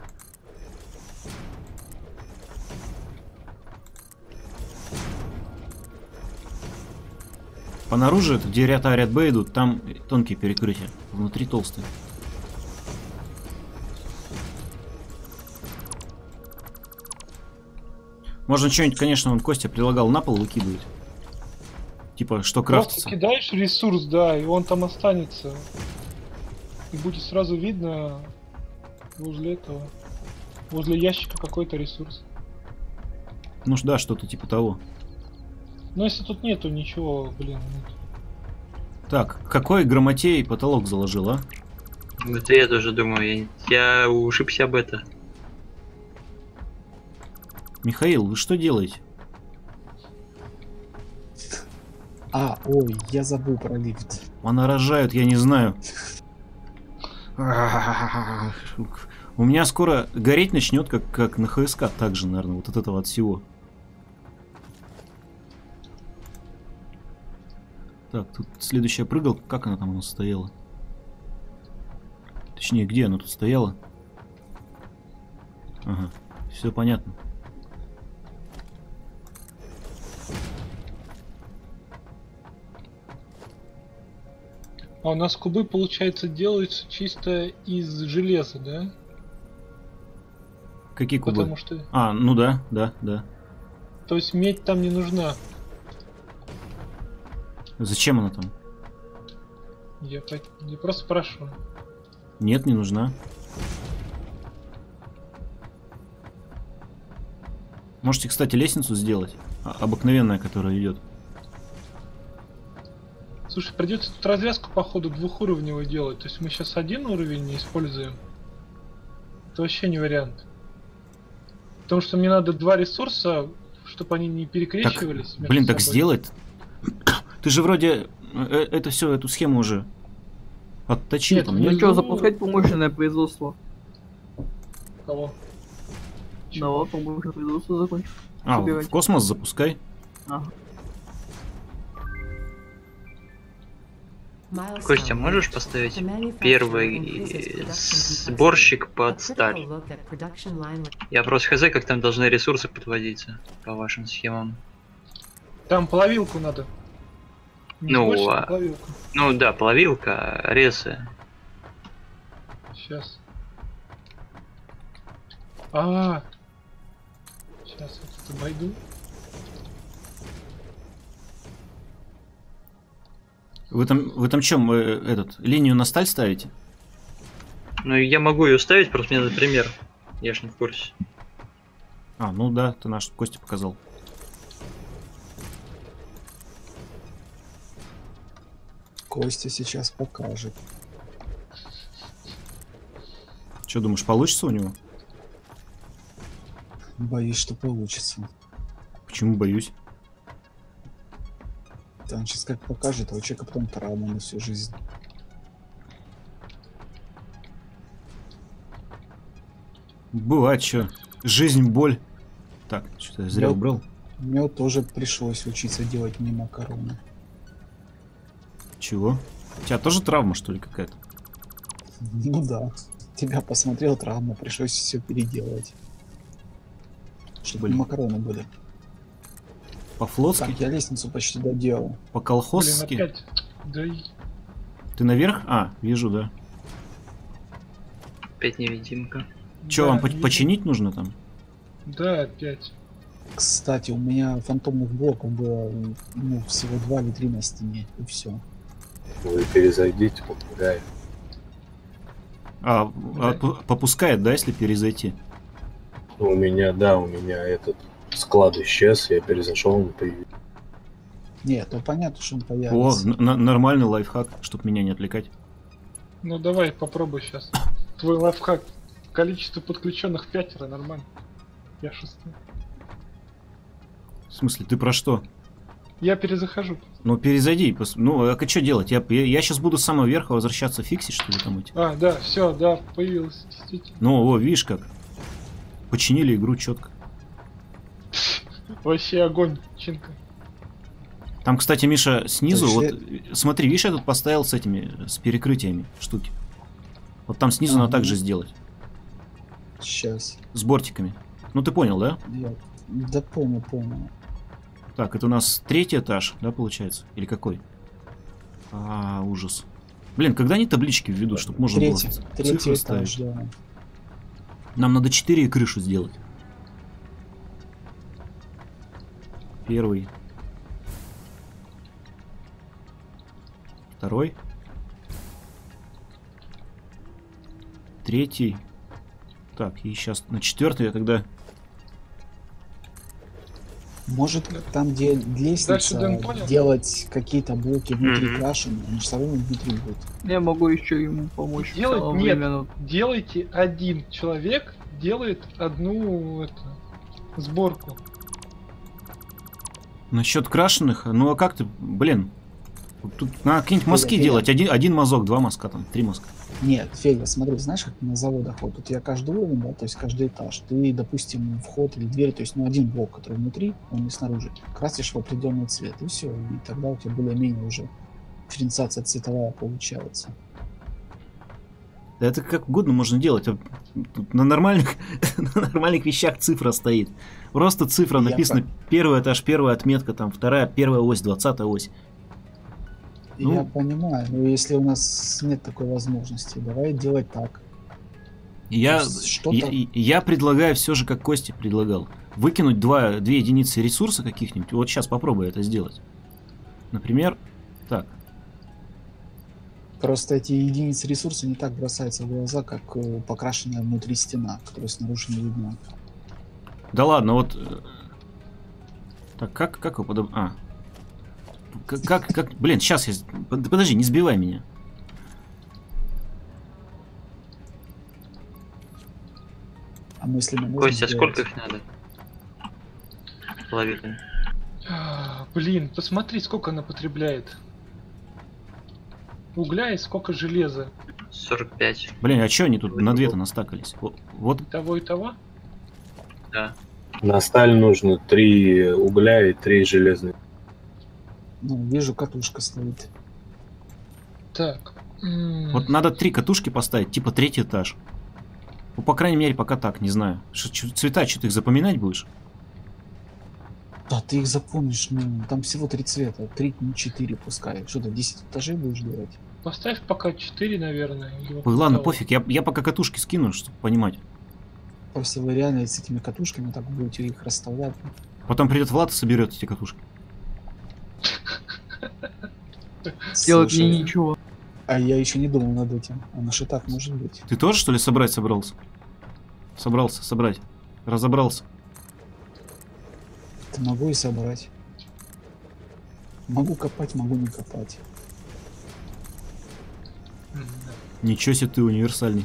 По наружу, это где ряд А, ряд Б идут, там тонкие перекрытия, внутри толстые. Можно что-нибудь, конечно, он Костя предлагал на пол выкидывать. Типа, что Просто крафтится. кидаешь ресурс, да, и он там останется. И будет сразу видно возле этого. Возле ящика какой-то ресурс. Ну ж да, что-то типа того. Но если тут нету ничего, блин. ну, Так, какой грамотей потолок заложил, а? Это я тоже думаю, я, я ушибся об это. Михаил, вы что делаете? А, ой, я забыл про лифт. Она рожает, я не знаю. У меня скоро гореть начнет, как, как на ХСК, так же, наверное, вот от этого от всего. Так, тут следующая прыгалка, как она там у нас стояла? Точнее, где оно тут стояло? Ага, все понятно. А у нас кубы, получается, делаются чисто из железа, да? Какие кубы? Потому что... А, ну да, да, да. То есть медь там не нужна. Зачем она там? Я, по... Я просто спрашиваю. Нет, не нужна. Можете, кстати, лестницу сделать. А- обыкновенная, которая идет. Слушай, придется тут развязку, походу, двухуровневую делать. То есть мы сейчас один уровень не используем. Это вообще не вариант. Потому что мне надо два ресурса, чтобы они не перекрещивались. между Блин, так собой. сделать. Ты же вроде э, это все, эту схему уже отточил. Нет, там, Ну нет? что, запускать промышленное производство? Кого? Давай, промышленное производство закончим. А, собирать. в космос запускай. Ага. Milestone Костя, можешь reached. поставить The manufacturer первый increases production сборщик complexity. под A сталь? critical look at production line re- Я просто хз, как там должны ресурсы подводиться по вашим схемам. Там плавилку надо. Не Ну, сборщик, а а- плавилку. Ну да, плавилка, ресы. Сейчас. А, сейчас я тут обойду. Вы там, вы там чем, этот, линию на сталь ставите? Ну я могу ее ставить, просто мне надо пример. Я ж не в курсе. А, ну да, ты наш Костя показал. Костя сейчас покажет. Что думаешь, получится у него? Боюсь, что получится. Почему боюсь? Да он сейчас как покажет, а у человека потом травма на всю жизнь. Бывает, что. Жизнь, боль. Так, что-то я зря Да. убрал. Мне вот тоже пришлось учиться делать не макароны. Чего? У тебя тоже травма, что ли, какая-то? Ну да. Тебя посмотрел, травма, пришлось все переделывать. Чтобы Блин. макароны были. По-флотски? Так, я лестницу почти доделал. Блин, По-колхозски? опять. Да и... Ты наверх? А, вижу, да. Опять невидимка. Че, Да, вам по- видимо. починить нужно там? Да, опять. Кстати, у меня фантомных блоков было ну, всего два или три на стене, и все. Вы перезайдите, помогай. А, а п- попускает, да, если перезайти? У меня, да, у меня этот склад исчез, я перезашел, он появился. Нет, то понятно, что он О, появится. н- н- нормальный лайфхак, чтобы меня не отвлекать. Ну давай, попробуй сейчас. Твой лайфхак. Количество подключенных пятеро, нормально. Я шестой. В смысле, ты про что? Я перезахожу. Ну, перезайди. пос- Ну, а что делать? Я, я, сейчас буду с самого верха возвращаться, фиксить, что ли, там эти? А, да, все, да, появилось, действительно. Ну, о, видишь как. Починили игру четко. Вообще огонь, чинка. Там, кстати, Миша, снизу, То вот, есть э, смотри, видишь, я тут поставил с этими, с перекрытиями штуки. Вот там снизу надо Ага. так же сделать. Сейчас. С бортиками. Ну, ты понял, да? Я... Да понял, понял. Так, это у нас третий этаж, да, получается? Или какой? А, ужас. Блин, когда они таблички введут, чтобы можно Третий, было ц- третий цифры этаж, ставить? да. Нам надо четыре и крышу сделать. Первый. Второй. Третий. Так, и сейчас на четвертый я тогда... Может, там, где лестница, Дэн понял? делать какие-то блоки внутри Мгм. крашены, они же все равно внутри будут. Я могу еще ему помочь. Делать в целом нет. временно. Делайте один человек, делает одну это, сборку. Насчет крашеных, ну а как ты, блин, тут надо какие-нибудь Федя, мазки Федя. делать, один, один мазок, два мазка там, три мазка. Нет, Федя, смотри, знаешь, как на заводах, вот тут я каждый уровень, да, то есть каждый этаж, ты, допустим, вход или дверь, то есть, ну, один блок, который внутри, он не снаружи, красишь в определенный цвет, и все, и тогда у тебя более-менее уже дифференциация цветовая получается. Да это как угодно можно делать. А тут на нормальных, на нормальных вещах цифра стоит. Просто цифра Я написана. пон- Первый этаж, первая отметка, там вторая, первая ось, двадцатая ось. Ну. Я понимаю, но если у нас нет такой возможности, давай делать так. Я, То есть что-то- я, я предлагаю все же, как Костя предлагал, выкинуть два, две единицы ресурса каких-нибудь. Вот сейчас попробую это сделать. Например, так. Просто эти единицы ресурса не так бросаются в глаза, как э, покрашенная внутри стена, которая снаружи не видна. Да ладно, вот. э, Так, как, как его подоб... А. Как, как, как... Блин, сейчас я... Под- Подожди, не сбивай меня. А мысленно можно Костя, сделать? сколько их надо? Половину. А, Блин, посмотри, сколько она потребляет. Угля и сколько железа. сорок пять. Блин, а чё они тут на две-то настакались? Во- Вот, И того, и того. Да. На сталь нужно три угля и три железных. Ну, вижу, катушка стоит. Так. м, вот надо три катушки поставить, типа третий этаж. Ну, по крайней мере, пока так, не знаю. Ш- чё- цвета, что ты их запоминать будешь? Да, ты их запомнишь, ну, там всего три цвета. Три, не четыре пускай. Что ты, десять этажей будешь делать? Поставь пока четыре, наверное. или Ой, около ладно, того. пофиг, я, я пока катушки скину, чтобы понимать. Просто вы реально с этими катушками так будете их расставлять. Потом придет Влад и соберет эти катушки. Делать Слушай, мне ничего. а я еще не думал над этим. А на так может быть. Ты тоже, что ли, собрать собрался? Собрался, собрать. Разобрался. Это могу и собрать. Могу копать, могу не копать. М, да. Ничего себе ты универсальный.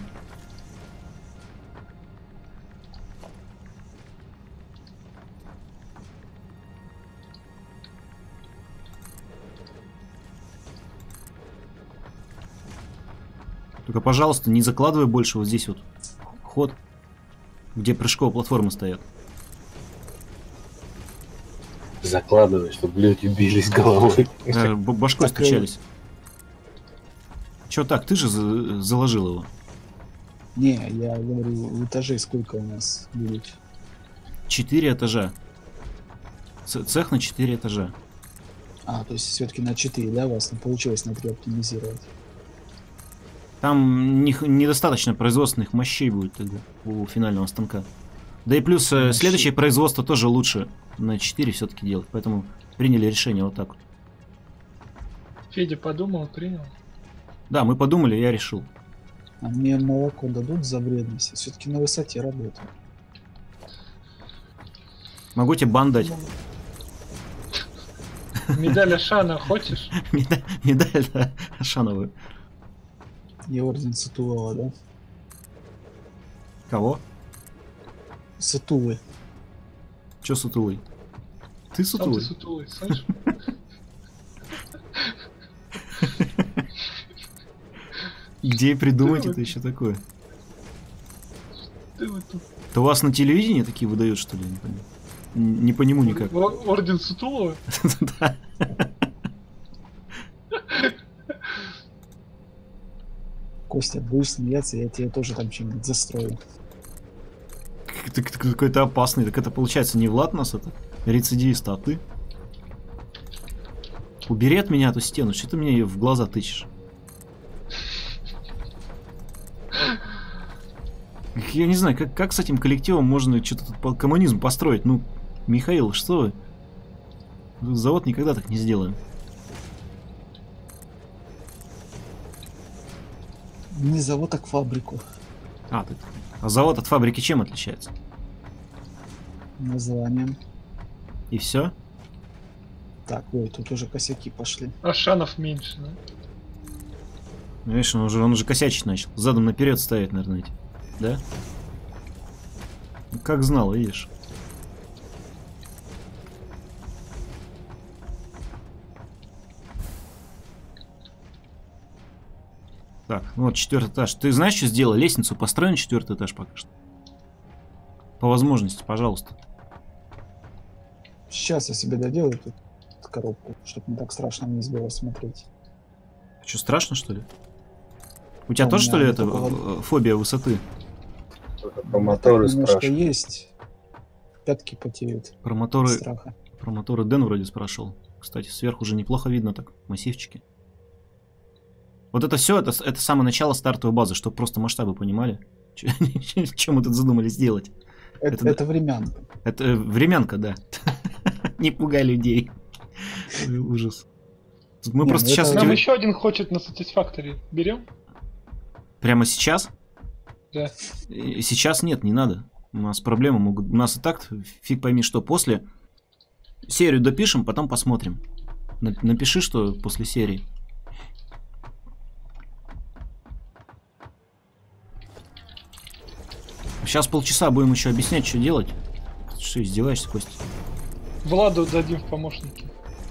Только, пожалуйста, не закладывай больше вот здесь вот ход, где прыжковые платформы стоят. Закладывай, чтобы люди бились головой. Э, б- Башкой Так, э, стучались. Чё так, ты же за- заложил его. Не, я говорю, этажей сколько у нас будет. Четыре этажа. Ц- Цех на четыре этажа. А, то есть все-таки на четыре, да, у вас не получилось на три оптимизировать. Там не х- недостаточно производственных мощей будет тогда у финального станка. Да и плюс э, Мощей. следующее производство тоже лучше на четыре все-таки делать. Поэтому приняли решение вот так вот. Федя подумал, принял. Да, мы подумали, я решил. А мне молоко дадут за вредность. Все-таки на высоте работаю. Могу тебе бан дать. Медаль Ашана хочешь? Медаль, медаль, да, Ашановую. И орден Сатулова, да? Кого? Сатулы. Че сутулый? Ты Сам ты сутулый? сутулый, слышишь? Идеи придумать Ты это еще такое. Ты вот тут. Это у вас на телевидении такие выдают, что ли? Не пойму. Н- Не по нему никак. О- Орден Сутулова? Да. Костя, будешь смеяться, я тебе тоже там что-нибудь застрою. Ты ты какой-то опасный. Так это получается не Влад нас это? Рецидивист, а ты? Убери от меня эту стену, что ты мне в глаза тычешь? Я не знаю, как, как с этим коллективом можно что-то тут по- коммунизм построить? Ну, Михаил, что вы? Завод никогда так не сделаем. Не завод, а к фабрику. А, ты... а завод от фабрики чем отличается? Названием. И все? Так, ой, тут уже косяки пошли. Ашанов меньше, да? Видишь, он уже, он уже косячить начал. Задом наперед ставить, наверное, эти. Да? Ну, как знал, видишь. Так, ну вот четвертый этаж. Ты знаешь, что сделал? Лестницу построим на четвертый этаж пока что. По возможности, пожалуйста. Сейчас я себе доделаю тут коробку, чтобы не так страшно вниз было смотреть. Что, страшно, что ли? У тебя А у тоже, меня что ли, не это такого- э, фобия высоты? Про моторы Немножко спрашивают. есть. Пятки потеют Про от моторы, страха. про моторы Дэн вроде спрашивал. Кстати, сверху уже неплохо видно так, массивчики. Вот это все, это, это самое начало стартовой базы, чтобы просто масштабы понимали. Чем мы тут задумались сделать? Это, Это- это времянка. Это э, времянка, да. Не пугай людей. Ой, ужас. Мы Не, просто ну сейчас... это- Нам эти- еще один хочет на Satisfactory. Берем? Прямо сейчас? Да. Э, Сейчас нет, не надо. У нас проблемы могут... У нас и так фиг пойми что. После серию допишем, потом посмотрим. На- Напиши, что после серии. Сейчас полчаса будем еще объяснять, что делать. Ты что, издеваешься, Костя? Владу дадим в помощники.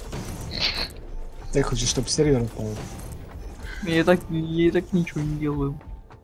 Ты хочешь, чтобы сервер упал? Я и так, я и так ничего не делаю.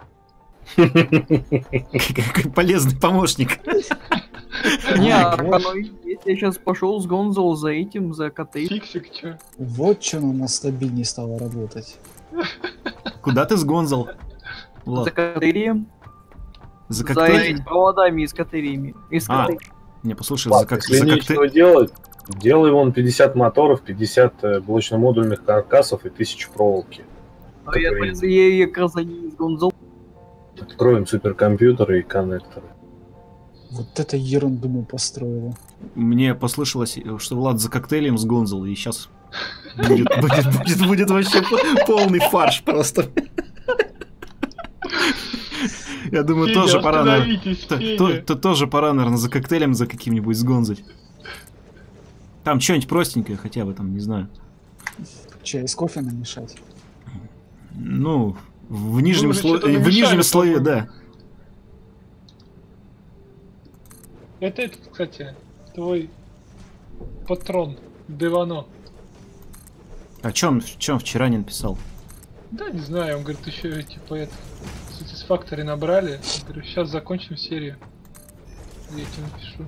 Какой полезный помощник. Не, А, оно и есть. Я сейчас пошел с Гонзол за этим, за коты. Фиксик, чё? Вот что на нас стабильнее стало работать. Куда ты сгонзал? За Влад, катерием. за За коктейль? этими проводами и с катериями. И с А, коты- Не, послушай, за, Ладно, как... если за нечего коктейль... делать, делай вон пятьдесят моторов, пятьдесят э, блочно-модульных каркасов и тысячу проволоки. А я, которые- я, я как раз они с Гонзол. Откроем суперкомпьютеры и коннекторы. Вот это ерунду мы построили. Мне послышалось, что Влад за коктейлем сгонзал, и сейчас будет, будет, будет, будет вообще по- полный фарш просто. Я думаю, Федя, тоже пора, наверное, остановитесь, то- Федя. то- то тоже пора, наверное, за коктейлем за каким-нибудь сгонзать. Там что-нибудь простенькое хотя бы, там, не знаю. Чай с кофе намешать. Ну, в нижнем, уже слое, что-то в намешали, нижнем слое, по-моему. да. Это, этот, кстати, твой патрон, Девано. А чё он, чё он вчера не написал? Да, не знаю, он говорит, еще типа это Satisfactory набрали. Я говорю, сейчас закончим серию. Я тебе напишу.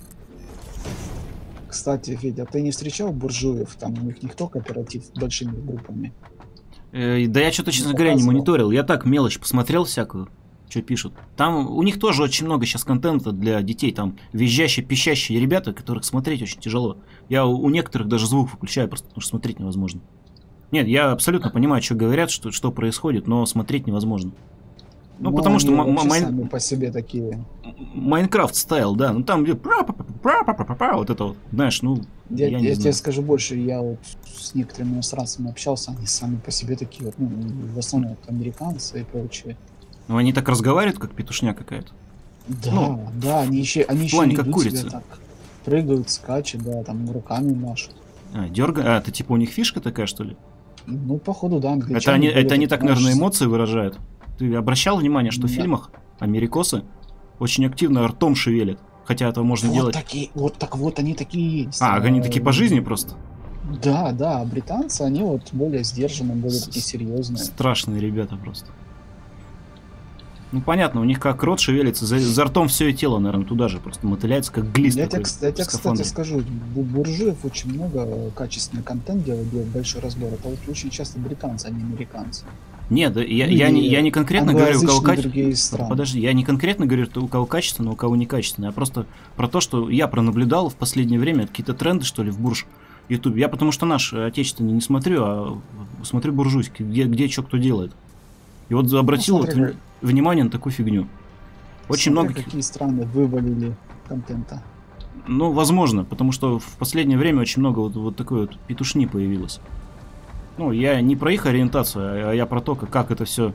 Кстати, Федя, ты не встречал буржуев? Там у них никто кооператив с большими группами. Э, да я что-то, честно Не говоря, не показывал. мониторил. Я так мелочь посмотрел всякую, что пишут. Там у них тоже очень много сейчас контента для детей. Там визжащие, пищащие ребята, которых смотреть очень тяжело. Я у, у некоторых даже звук выключаю, просто потому что смотреть невозможно. Нет, я абсолютно понимаю, что говорят, что, что происходит, но смотреть невозможно. Ну, потому они что ма- ма- вообще майн- сами по себе такие. Майнкрафт стайл, да. Ну там где пра-пра-пра-пра-пра-пра, вот это вот, знаешь, ну, Я, я я не тебе знаю. скажу больше, я вот с некоторыми иностранцами общался, они сами по себе такие вот, ну, в основном вот американцы и прочие. Ну, они так разговаривают, как петушня какая-то. Да, Ну, да, они еще, они еще плане как ведут себя курицы. так. Прыгают, скачут, да, там руками машут. А, дерга... а, это типа у них фишка такая, что ли? Ну, походу, да, Это англичане они, более это они так, знаешь, наверное, эмоции выражают. Ты обращал внимание, что в Да. фильмах америкосы очень активно ртом шевелят? Хотя это можно Вот делать... такие, вот так вот они такие есть. А, они такие по жизни просто? Да, да, а британцы, они вот более сдержанные, более С- такие серьезные. Страшные ребята просто. Ну, понятно, у них как рот шевелится, за, за ртом все и тело, наверное, туда же просто мотыляется, как глист Я такой тебе, кс- я в тебе, кстати, скафандре. скажу, бу- буржуев очень много качественный контент делают, делают большой разбор. Это вот очень часто британцы, а не американцы. Нет, да, я, Ну, я, не, и я не конкретно говорю, у кого англоязычные качество... другие страны. Подожди, я не конкретно говорю, что у кого качественно, у кого некачественно, а просто про то, что я пронаблюдал в последнее время какие-то тренды, что ли, в бурж Ютубе. Я потому что наш отечественный не смотрю, а смотрю буржуйский, где, где что кто делает. И вот обратил Ну, вот смотря вни- внимание на такую фигню. Очень Смотря много... каких- какие страны вывалили контента. Ну, возможно, потому что в последнее время очень много вот, вот такой вот петушни появилось. Ну, я не про их ориентацию, а я про то, как, как это все...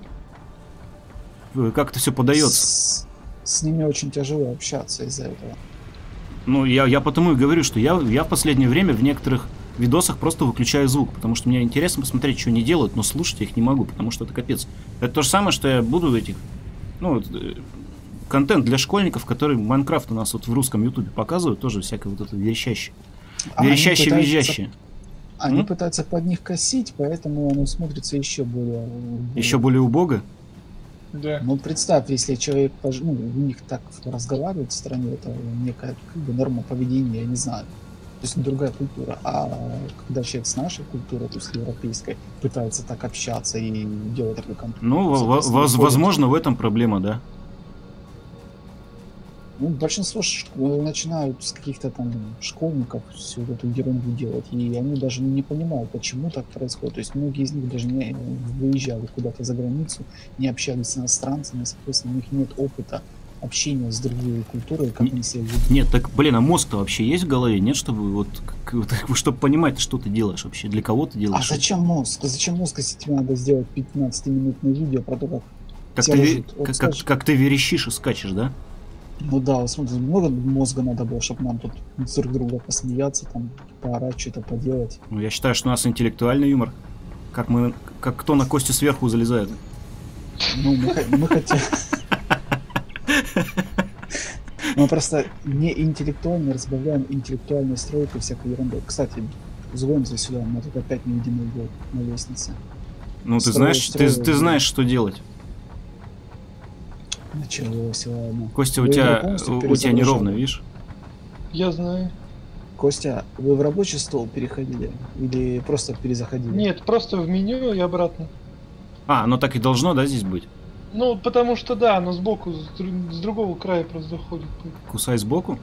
Как это все подается. С, с ними очень тяжело общаться из-за этого. Ну, я, я потому и говорю, что я, я в последнее время в некоторых видосах просто выключаю звук, потому что мне интересно посмотреть, что они делают, но слушать я их не могу, потому что это капец. Это то же самое, что я буду этих... Ну, вот, э, контент для школьников, который Майнкрафт у нас вот в русском ютубе показывают, тоже всякое вот это верещащее. А они Верещащее, пытаются- визжащее. Они М? пытаются под них косить, поэтому оно смотрится еще более... Еще более убого. Да. Ну, представь, если человек, пож- ну, у них так разговаривает в стране, это некая как бы норма поведения, я не знаю. есть другая культура. А когда человек с нашей культурой, то есть европейской, пытается так общаться и делать такой контент. Ну, во- воз- возможно, в этом проблема, да. Ну, большинство школ начинают с каких-то там школьников всю эту ерунду делать, и они даже не понимают, почему так происходит. То есть многие из них даже не выезжали куда-то за границу, не общались с иностранцами, соответственно, у них нет опыта общения с другой культурой, как Не- они себя ведут. Нет, так, блин, а мозг-то вообще есть в голове? Нет, чтобы вот, к- вот, чтобы понимать, что ты делаешь вообще, для кого ты А делаешь? зачем мозг? Зачем мозг, если тебе надо сделать пятнадцатиминутное видео про то, как... Как тебя ты, лежит? ве- Вот как, как, скажешь. как ты верещишь и скачешь, да? Ну да, вот смотри, много мозга надо было, чтобы нам тут друг друга посмеяться, там, поорать, что-то поделать. Ну, я считаю, что у нас интеллектуальный юмор. Как мы, как кто на Костю сверху залезает. Ну, мы, хо- мы хотим... Мы просто не интеллектуально разбавляем интеллектуальной стройкой всякой ерундой. Кстати, сгонимся сюда, у меня тут опять невидимый был на лестнице. Ну, ты Строю, знаешь, ты, строю, ты да. знаешь, что делать. Началось, ладно. Костя, у Вы тебя, его полностью у, у тебя перезагружали? неровно, видишь? Я знаю. Костя, вы в рабочий стол переходили? Или просто перезаходили? Нет, просто в меню и обратно. А, оно так и должно, да, здесь быть? Ну, потому что да, оно сбоку, с, дру- с другого края просто заходит. Кусай сбоку.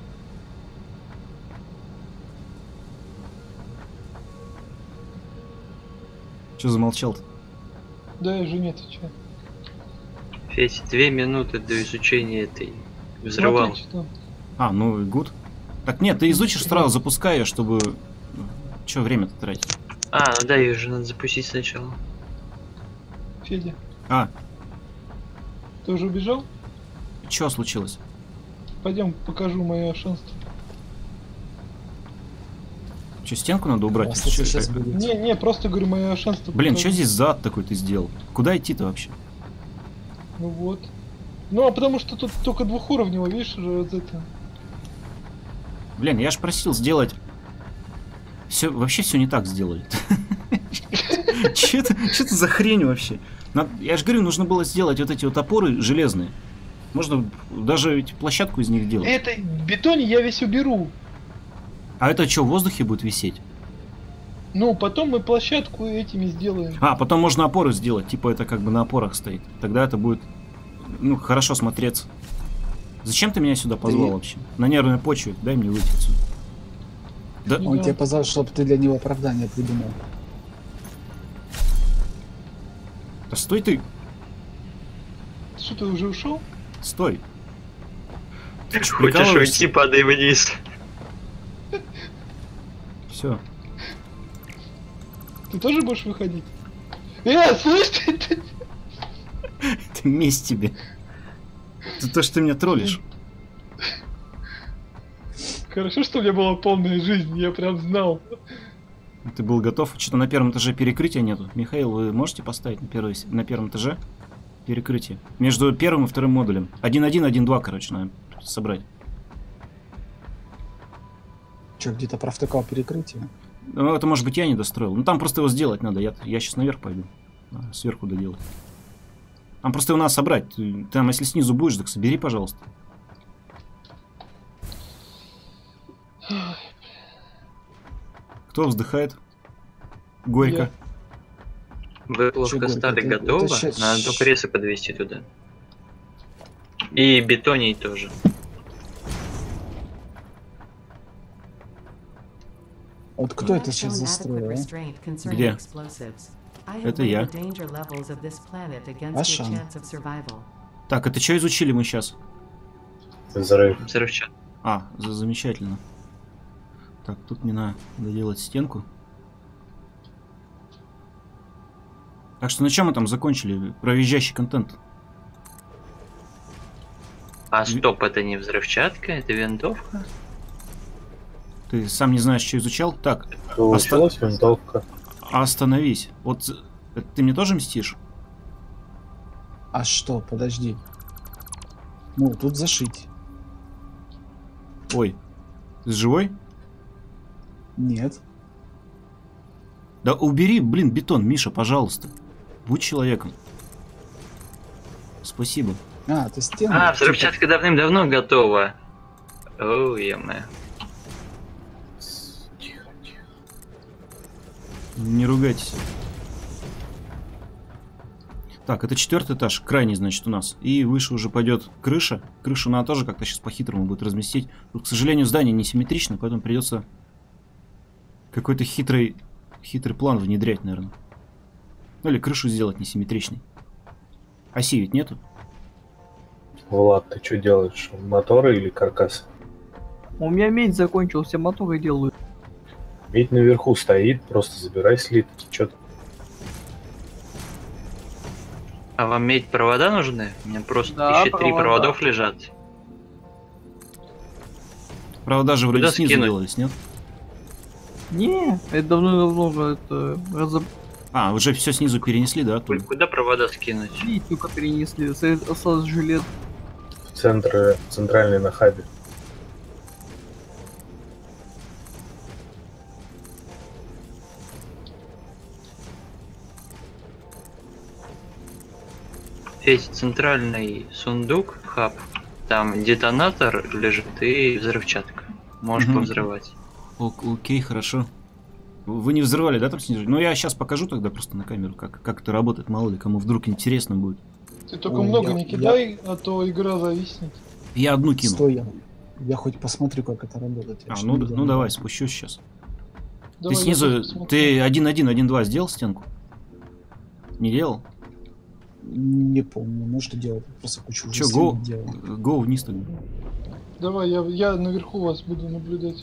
Че замолчал-то? Да, я же не отвечаю. Федь, две минуты до изучения этой взрывал. Смотри, что там. А, ну, гуд. Так нет, ты изучишь сразу, запускай ее, чтобы... Че время-то тратить? А, ну да, ее же надо запустить сначала. Федя, А, ты уже убежал? что случилось? Пойдем, покажу мое шанство. Че, стенку надо убрать? Просто Чё, сейчас как- будет. Не, не, просто говорю, мое шанство. Блин, покажу. что здесь за ад такой ты сделал? Куда идти-то вообще? Ну вот. Ну, а потому что тут только двухуровневый, видишь, уже вот это. Блин, я же просил сделать... Все, вообще все не так сделали. Че это, чё это за хрень вообще? Надо- я же говорю, нужно было сделать вот эти вот опоры железные. Можно даже ведь площадку из них делать. Это бетоне я весь уберу. А это что, в воздухе будет висеть? Ну, потом мы площадку этими сделаем. А, потом можно опоры сделать, типа это как бы на опорах стоит. Тогда это будет, ну, хорошо смотреться. Зачем ты меня сюда позвал Ты- вообще? На нервной почве, дай мне выйти отсюда. Да, Не Он Да. тебе позвал, чтобы ты для него оправдание придумал. да стой ты, Что, ты уже ушел? стой. Ты чё, Хочешь прикалываешься? уйти, падай вниз. Все. Ты тоже будешь выходить? Э, слышь, ты, ты- Это месть тебе. Это то, что ты меня троллишь. Хорошо, что у меня была полная жизнь, я прям знал. Ты был готов? Что-то на первом этаже перекрытия нету. Михаил, вы можете поставить на, первый, на первом этаже перекрытие? Между первым и вторым модулем. один один, один два, короче, надо собрать. Че, где-то провтыкал перекрытие? Ну, это, может быть, я не достроил. Ну, там просто его сделать надо. Я, я сейчас наверх пойду. Надо сверху доделать. Там просто его надо собрать. Ты- Там, если снизу будешь, так собери, пожалуйста. Кто вздыхает? Горько. Вы плохо Чего, стали это- это готовы, щас- надо только ресы подвести туда. И бетоний тоже. Вот кто это Shown сейчас adequate застроил, а? restraint concerning Где? explosives. I have Это weighed я. the danger levels of this planet against your Ашан. chance of survival. Так, это что изучили мы сейчас? Взрыв. Взрывчатка. А, за- замечательно. Так, тут мне надо доделать стенку. Так что на чем мы там закончили? Про визжащий контент. А стоп, это не взрывчатка, это винтовка? Ты сам не знаешь, что изучал? Так, Получилась винтовка. остановись. Вот з- это ты мне тоже мстишь? А что, подожди. Ну, тут зашить. Ой, ты живой? Нет. Да убери, блин, бетон, Миша, пожалуйста. Будь человеком. Спасибо. А, ты стену. А, типа, взрывчатка давным-давно готова. Оу, е-мое. Не ругайтесь. Так, это четвертый этаж, крайний, значит, у нас. И выше уже пойдет крыша. Крышу надо тоже как-то сейчас по-хитрому будет разместить. Тут, к сожалению, здание несимметрично, поэтому придется какой-то хитрый, хитрый план внедрять, наверное. Ну или крышу сделать несимметричной. Оси ведь нету? Влад, ты что делаешь? Моторы или каркас? У меня медь закончился, моторы делаю. Медь наверху стоит, просто забирай слитки. Чё ты? А вам медь провода нужны? У меня просто Да, еще три провода. проводов лежат. Правда, даже вроде Куда снизу скинуть? делались, нет? Не, это давно-давно уже это разоб... А, уже все снизу перенесли, да? Ку- оттуда? Куда провода скинуть? Видите, только перенесли. С- Осталось желез. В центр, центральный на хабе. Весь центральный сундук, хаб, там детонатор лежит и взрывчатка. Можешь Мгм. повзрывать. О- окей, хорошо. Вы не взрывали, да, там снизу? Ну, я сейчас покажу тогда просто на камеру, как, как это работает, мало ли, кому вдруг интересно будет. Ты только Ой, много я- не кидай, а то игра зависнет. Я одну кину. Стой, я, я хоть посмотрю, как это работает. Я А, ж ну, не д- видел ну никогда. давай, спущу сейчас. Давай, ты я снизу, тоже посмотрю. ты один-один, один-два сделал стенку? Не делал? Не помню, может делать. Просто кучу уже Че, стен го, делал. го вниз тогда. Давай, я, я наверху вас буду наблюдать.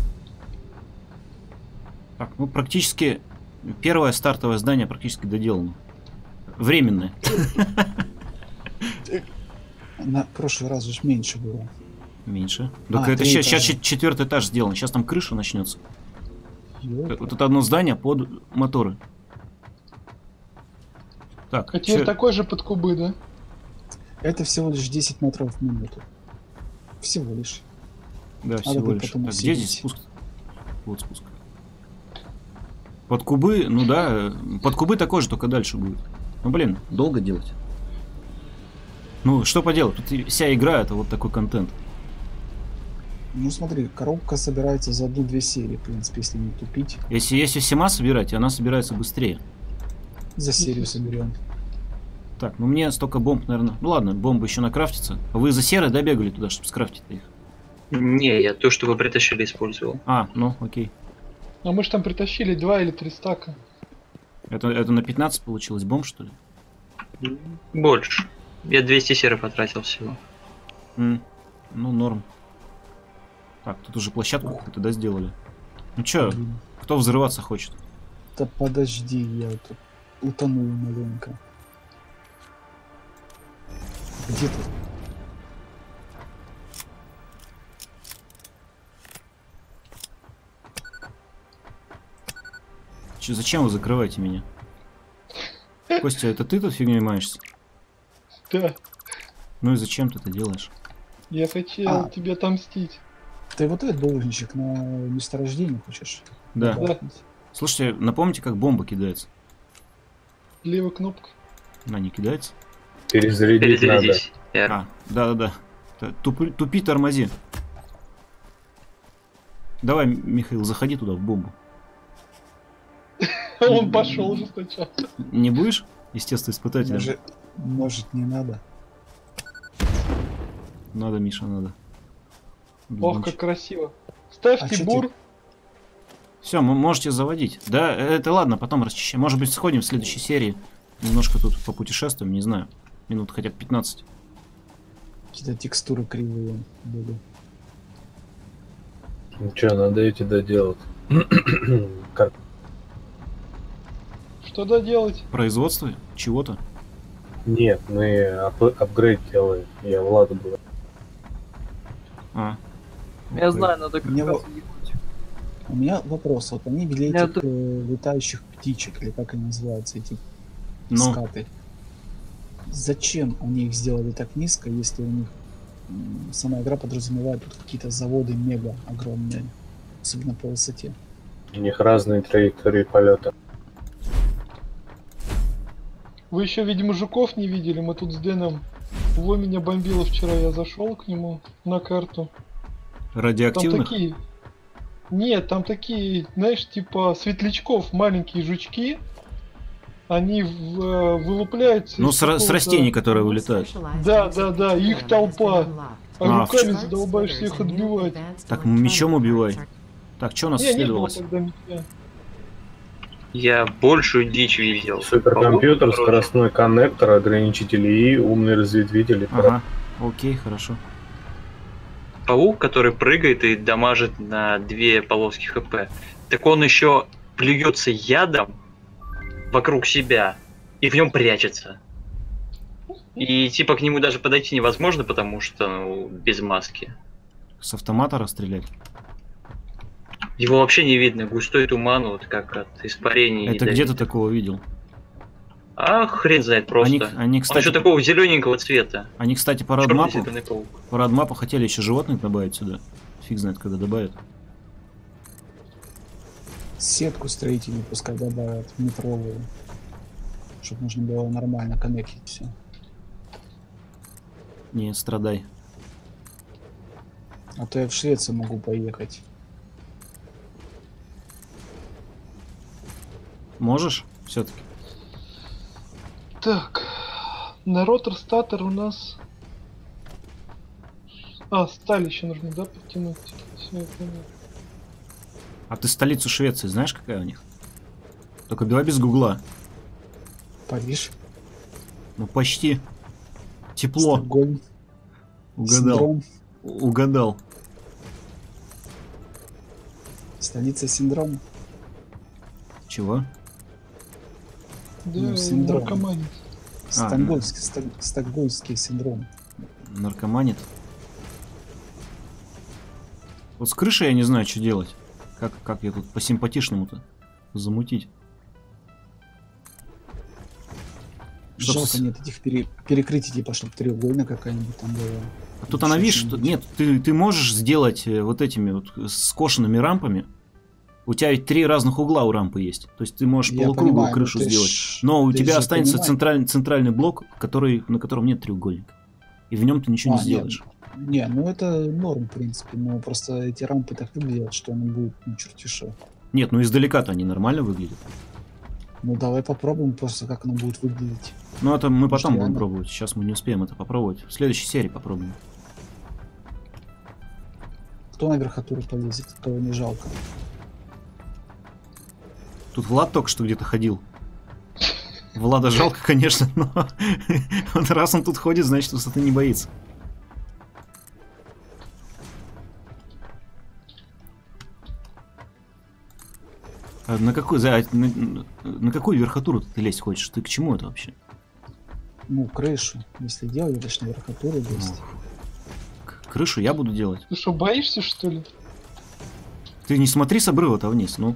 Так, ну практически первое стартовое здание практически доделано. Временное. На прошлый раз же ж меньше было. Меньше. А, Так это три сейчас, этажа. сейчас четвертый этаж сделан. Сейчас там крыша начнется. Ёлка. Вот это одно здание под моторы. Так, А теперь чё- такой же под кубы, да? Это всего лишь десять метров в минуту. Всего лишь. да, надо всего будет лишь. потом Так, где здесь усилить. спуск? Вот спуск. Под кубы, ну да, э, под кубы такой же, только дальше будет. Ну блин, долго делать. Ну, что поделать, тут и вся игра это вот такой контент. Ну смотри, коробка собирается за одну-две серии, в принципе, если не тупить. Если, если сама собирать, она собирается быстрее. За серию соберем. Так, ну мне столько бомб, наверное. Ну ладно, бомбы еще накрафтятся. А вы за серой добегали туда, чтобы скрафтить их? Не, я то, что вы притащили, использовал. А, ну окей. А мы же там притащили два или три стака. Это, это на пятнадцать получилось бомб, что ли? Больше. Я двести серы потратил всего. М, Ну, норм. Так, тут уже площадку какую-то, да, сделали? Ну чё, Блин. кто взрываться хочет? Да подожди, я тут утонул маленько. Где ты? Чё, зачем вы закрываете меня? Костя, это ты тут фигней маешься? Да, Ну и зачем ты это делаешь? я хотел А. тебе отомстить. Ты вот этот булыжничек на месторождение хочешь? Да. Да. Слушайте, напомните, как бомба кидается? Левая кнопка. Она не кидается? Перезарядить надо. Перезарядись. Эр. А, да-да-да. Т- Тупи, тупи, тормози. Давай, Михаил, заходи туда, в бомбу. Он пошел уже сначала. Не будешь? Естественно, испытателем. Может, может не надо? Надо, Миша, надо. Ох, как красиво. Ставь А чё Тибур. Все, можете заводить. Да, это ладно, потом расчищаем. Может быть, сходим в следующей серии. Немножко тут попутешествуем, не знаю. Минут хотя бы пятнадцать. Какие-то текстуры кривые были. Ну что, надо эти доделать. Как? Что доделать? Производство чего-то. Нет, мы ап- апгрейд делаем. Я Влада был. А. Я знаю, надо как Мне раз во- делать. У меня вопрос. Вот они вели Я этих тут- э, летающих птичек, или как они называются, эти Ну. скаты. Зачем они их сделали так низко, если у них м, сама игра подразумевает тут какие-то заводы мега огромные, особенно по высоте. У них разные траектории полета. Вы еще, видимо, жуков не видели. Мы тут с Дэном. Во меня бомбило вчера. Я зашел к нему на карту. Там Радиоактивных? такие. Нет, там такие, знаешь, типа светлячков, маленькие жучки. Они в, э, вылупляются. Ну, из с, ра- с какого-то- растений, которые вылетают. Да, да, да, их толпа. А А, руками в- задолбаешься их отбивать. Так, мечом убивай. Так, что у нас Не, не было исследовалось? тогда меча. Я большую дичь видел. Суперкомпьютер, Паук, скоростной коннектор, ограничитель ИИ, умный разветвитель. и Ага, окей, хорошо. Паук, который прыгает и дамажит на две полоски хп. Так он еще плюется ядом вокруг себя и в нем прячется. И типа к нему даже подойти невозможно, потому что ну, без маски. С автомата расстрелять? Его вообще не видно, густой туман, вот как от испарений. Это где ты ядовитых. такого видел? А хрен знает просто. Они, они, Он кстати, еще такого зелененького цвета. они, кстати, по Чёрный родмапу, зелёный паук. по родмапу хотели еще животных добавить сюда. Фиг знает, когда добавят. Сетку строительную пускай добавят, метровую. Чтобы можно было нормально коннектить все. Не, страдай. А то я в Швецию могу поехать. Можешь? Все-таки. Так, на ротор-статор у нас... А, сталь еще нужно, да, подтянуть? Все, я понял. А ты столицу Швеции знаешь, какая у них? Только давай без гугла. Париж, Ну почти. Тепло. Стокгольм, Угадал. синдром. У- Угадал. Столица синдрома. Чего? Да, Ну, синдром. наркоманит. А, Стокгольмский, сток- стокгольмский синдром. Наркоманит. Вот с крышей я не знаю, что делать. Как, как я тут по-симпатичному-то замутить. Чтоб Жалко с- нет этих пере- перекрытий, типа, чтобы треугольная какая-нибудь там была. А тут она, видишь, что... Что-нибудь. Нет, ты, ты можешь сделать э, вот этими вот скошенными рампами. У тебя ведь три разных угла у рампы есть. То есть ты можешь Я полукруглую понимаю, но крышу ты сделать. ж- Но у ты тебя же останется понимаешь. центральный, центральный блок, который, на котором нет треугольника. И в нем ты ничего А, не сделаешь. Не, ну это норм, в принципе, но просто эти рампы так выглядят, что оно будет, ну, черти шо. Нет, ну издалека-то они нормально выглядят. Ну давай попробуем просто, как оно будет выглядеть. Ну это мы Может, потом будем реально? пробовать. Сейчас мы не успеем это попробовать. В следующей серии попробуем. Кто на верхотуру полезет, кого не жалко. Тут Влад только что где-то ходил. Влада жалко, конечно, но вот раз он тут ходит, значит высоты не боится. А на какой, за- на, на какую верхотуру ты лезть хочешь? Ты к чему это вообще? Ну, крышу, если делаешь на верхотуру лезть. К- крышу я буду делать. Ты что, боишься, что ли? Ты не смотри с обрыва-то вниз, ну.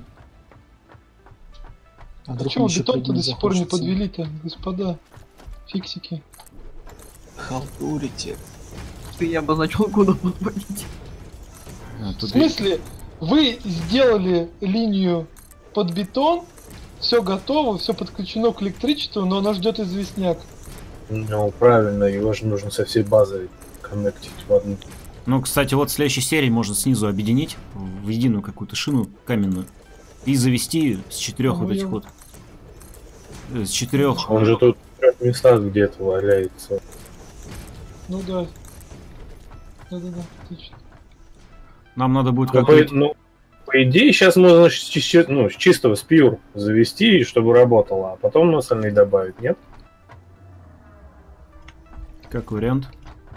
А А вдруг чего, мне ещё бетон-то до прыгнуть сих пор не захочется? подвели-то, господа? Фиксики. Халтурите. Ты я обозначил, куда подводить. А, В тут- смысле, вы сделали линию под бетон, все готово, все подключено к электричеству, но оно ждет известняк. Ну, правильно, его же нужно со всей базой коннектить в одну. Ну, кстати, вот в следующей серии можно снизу объединить в единую какую-то шину каменную и завести с четырех вот Ой, этих ё. вот. э, С четырех. Он же тут в трех местах где-то валяется. Ну да. Да-да-да, отлично. Нам надо будет Ну, как-то... по, ну, по идее, сейчас можно с, чи- ну, с чистого спьюр завести, чтобы работало, а потом на остальные добавить, нет? Как вариант.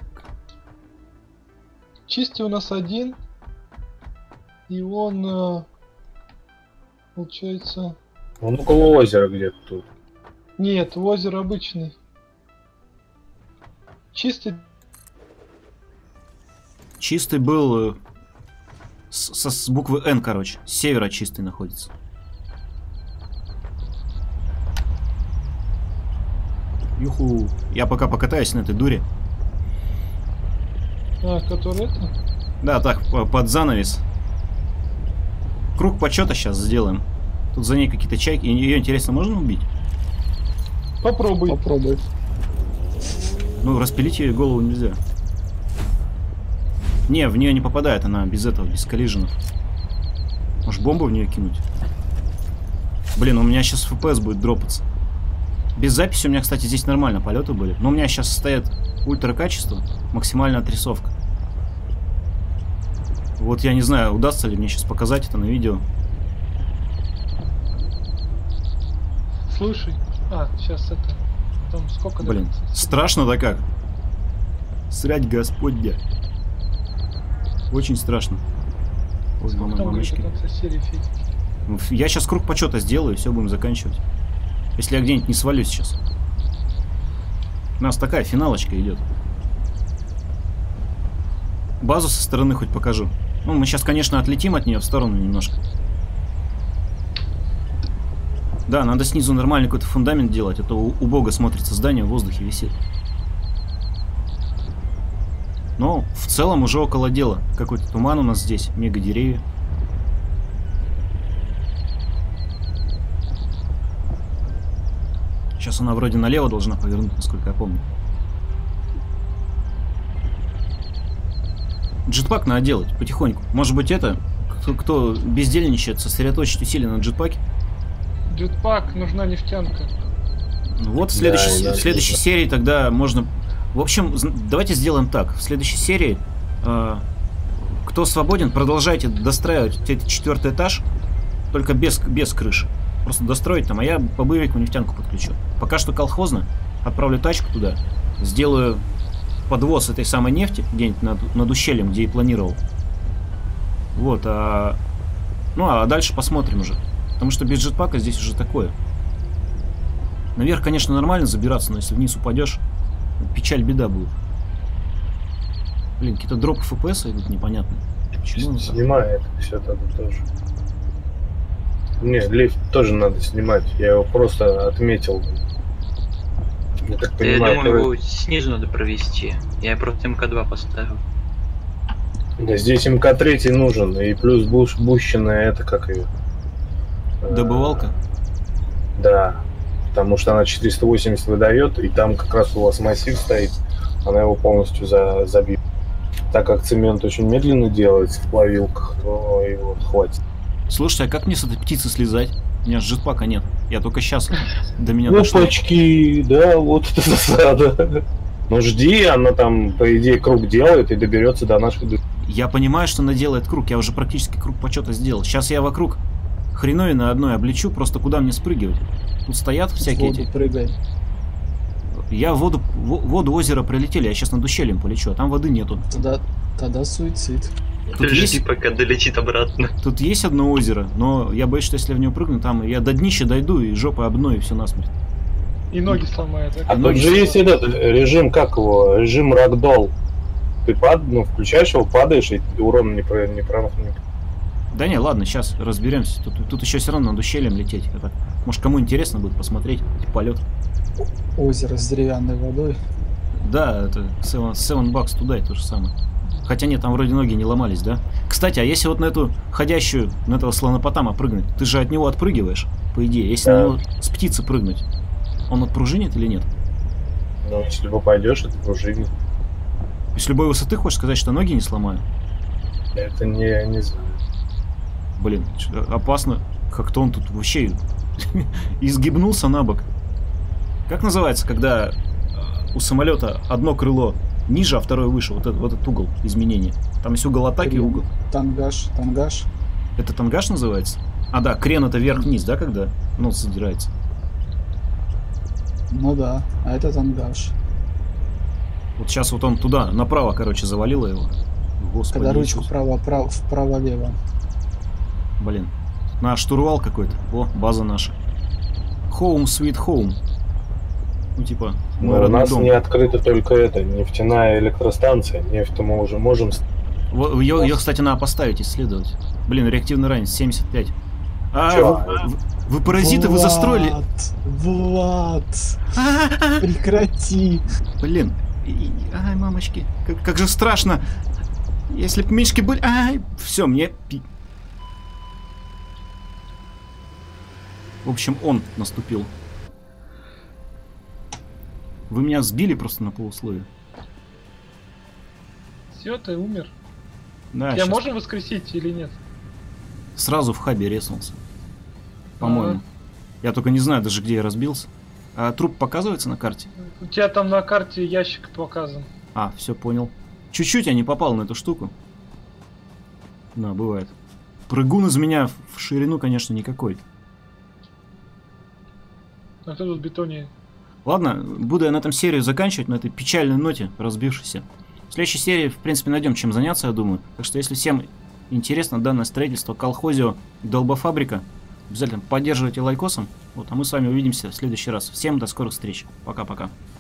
Чистый у нас один. И он, э, получается... Он около озера где-то тут. Нет, озеро обычный. Чистый... Чистый был... э, С, со- с буквы Н, короче. С севера чистый находится. Юху. Я пока покатаюсь на этой дуре. А, который это? Да, так, по- под занавес. Круг почета сейчас сделаем. Тут за ней какие-то чайки. Ее, интересно, можно убить? Попробуй. Попробуй. Ну, распилить ей голову нельзя. Не, в нее не попадает, она без этого, без коллиженов. Может, бомбу в нее кинуть? Блин, у меня сейчас эф пи эс будет дропаться. Без записи у меня, кстати, здесь нормально полеты были. Но у меня сейчас стоят ультра качество, максимальная отрисовка. Вот я не знаю, удастся ли мне сейчас показать это на видео. Слушай, а, сейчас это... Там сколько... Блин, дается? страшно-то как. Срать господня. Очень страшно. Ой, Сколько мама, там говорит мамочки. до конца серии, Федь? Я сейчас круг почета сделаю, и все, будем заканчивать. Если я где-нибудь не свалюсь сейчас. У нас такая финалочка идет. Базу со стороны хоть покажу. Ну, мы сейчас, конечно, отлетим от нее в сторону немножко. Да, надо снизу нормальный какой-то фундамент делать, а то убого смотрится здание, в воздухе висит. Но в целом уже около дела. Какой-то туман у нас здесь, мега деревья. Сейчас она вроде налево должна повернуть, насколько я помню. Джетпак надо делать потихоньку. Может быть, это, кто, кто бездельничает, сосредоточить усилия на джетпаке. Джетпак, нужна нефтянка. Ну вот в следующей, Да, в следующей да. серии тогда можно... В общем, зн- давайте сделаем так. В следующей серии, э, кто свободен, продолжайте достраивать этот четвертый этаж, только без, без крыши. Просто достроить там, а я по боевику нефтянку подключу. Пока что колхозно. Отправлю тачку туда. Сделаю подвоз этой самой нефти где-нибудь над, над ущельем, где и планировал. Вот, а... Ну, а дальше посмотрим уже. Потому что без джетпака здесь уже такое. Наверх, конечно, нормально забираться, но если вниз упадешь, печаль, беда будет. Блин, какие-то дропы эф пи эс идут непонятно. Почему? Снимает все это тоже. Не, лифт тоже надо снимать. Я его просто отметил. Я так Я понимаю, думаю, это- его снизу надо провести. Я просто эм ка два поставил. да, здесь эм ка три нужен. И плюс буш, бущенная, это как ее. Добывалка? Да. Потому что она четыреста восемьдесят выдает, и там как раз у вас массив стоит. Она его полностью за, забьет. Так как цемент очень медленно делается в плавилках, то его хватит. Слушайте, а как мне с этой птицы слезать? У меня же джетпака нет. Я только сейчас до меня дошло. Опачки, да, вот это засада. Ну жди, она там, по идее, круг делает и доберется до наших... Я понимаю, что она делает круг. Я уже практически круг почета сделал. Сейчас я вокруг хреновины одной облечу. Просто куда мне спрыгивать? Тут стоят всякие В воду эти... прыгай. Я в воду, в воду озера прилетели. Я сейчас над ущельем полечу, а там воды нету. Тогда, тогда суицид. Тут Жди, есть, пока долетит обратно. тут есть одно озеро, но я боюсь, что если я в него прыгну, там я до днища дойду и жопой обною и все насмерть. И ноги сломает. А Ну, тут же есть этот режим, как его, режим рагдолл. Ты пад, ну, включаешь его, падаешь, и урон не про не про- не- Да не, ладно, сейчас разберемся. Тут, тут еще все равно над ущельем лететь. Это, может, кому интересно будет посмотреть полет. Озеро с деревянной водой. Да, это Seven, Seven Bucks туда и то же самое. Хотя нет, там вроде ноги не ломались, да? Кстати, а если вот на эту ходящую, на этого слонопотама прыгнуть, ты же от него отпрыгиваешь, по идее. Если Да. на него с птицы прыгнуть, он отпружинит или нет? Ну, если попадешь, это пружинит. С любой высоты хочешь сказать, что ноги не сломаю? Это не, не знаю. Блин, ч- опасно. Как-то он тут вообще изгибнулся на бок. Как называется, когда у самолета одно крыло ниже, а второе выше? Вот, это, вот этот угол изменения. Там есть угол атаки и Крен. угол. Тангаж, тангаж. Это тангаж называется? А, да, крен это вверх-вниз, да, когда нос задирается? Ну да, а это тангаж. Вот сейчас вот он туда, направо, короче, завалило его. Господи, Когда ручку Иисус. вправо, вправо, вправо-лево. Блин. На, штурвал какой-то. О, база наша. Home sweet home. Ну, типа, мой Но у родной нас дом. не открыта только эта нефтяная электростанция. Нефть мы уже можем... с- Ее, ее, кстати, надо поставить, исследовать. Блин, реактивный ранец семьдесят пять. А, Чё? вы, вы- вы паразиты, вы застроили. Влад, А-а-а! прекрати. Блин. И- и- Ай, мамочки. Как, как же страшно. Если б мишки были... Ай, все, мне... пи- В общем, он наступил. Вы меня сбили просто на полусловие. Все, ты умер. Да, Тебя щас- можем воскресить или нет? Сразу в хабе резнулся. По-моему. Ага. Я только не знаю даже, где я разбился. А труп показывается на карте? У тебя там на карте ящик показан. А, все понял. Чуть-чуть я не попал на эту штуку. Да, бывает. Прыгун из меня в ширину, конечно, никакой. А кто тут в бетоне? Ладно, буду я на этом серию заканчивать, на этой печальной ноте, разбившейся. В следующей серии, в принципе, найдем чем заняться, я думаю. Так что, если всем интересно данное строительство Колхозио Долбофабрика, обязательно поддерживайте лайкосом. Вот, а мы с вами увидимся в следующий раз. Всем до скорых встреч. Пока-пока.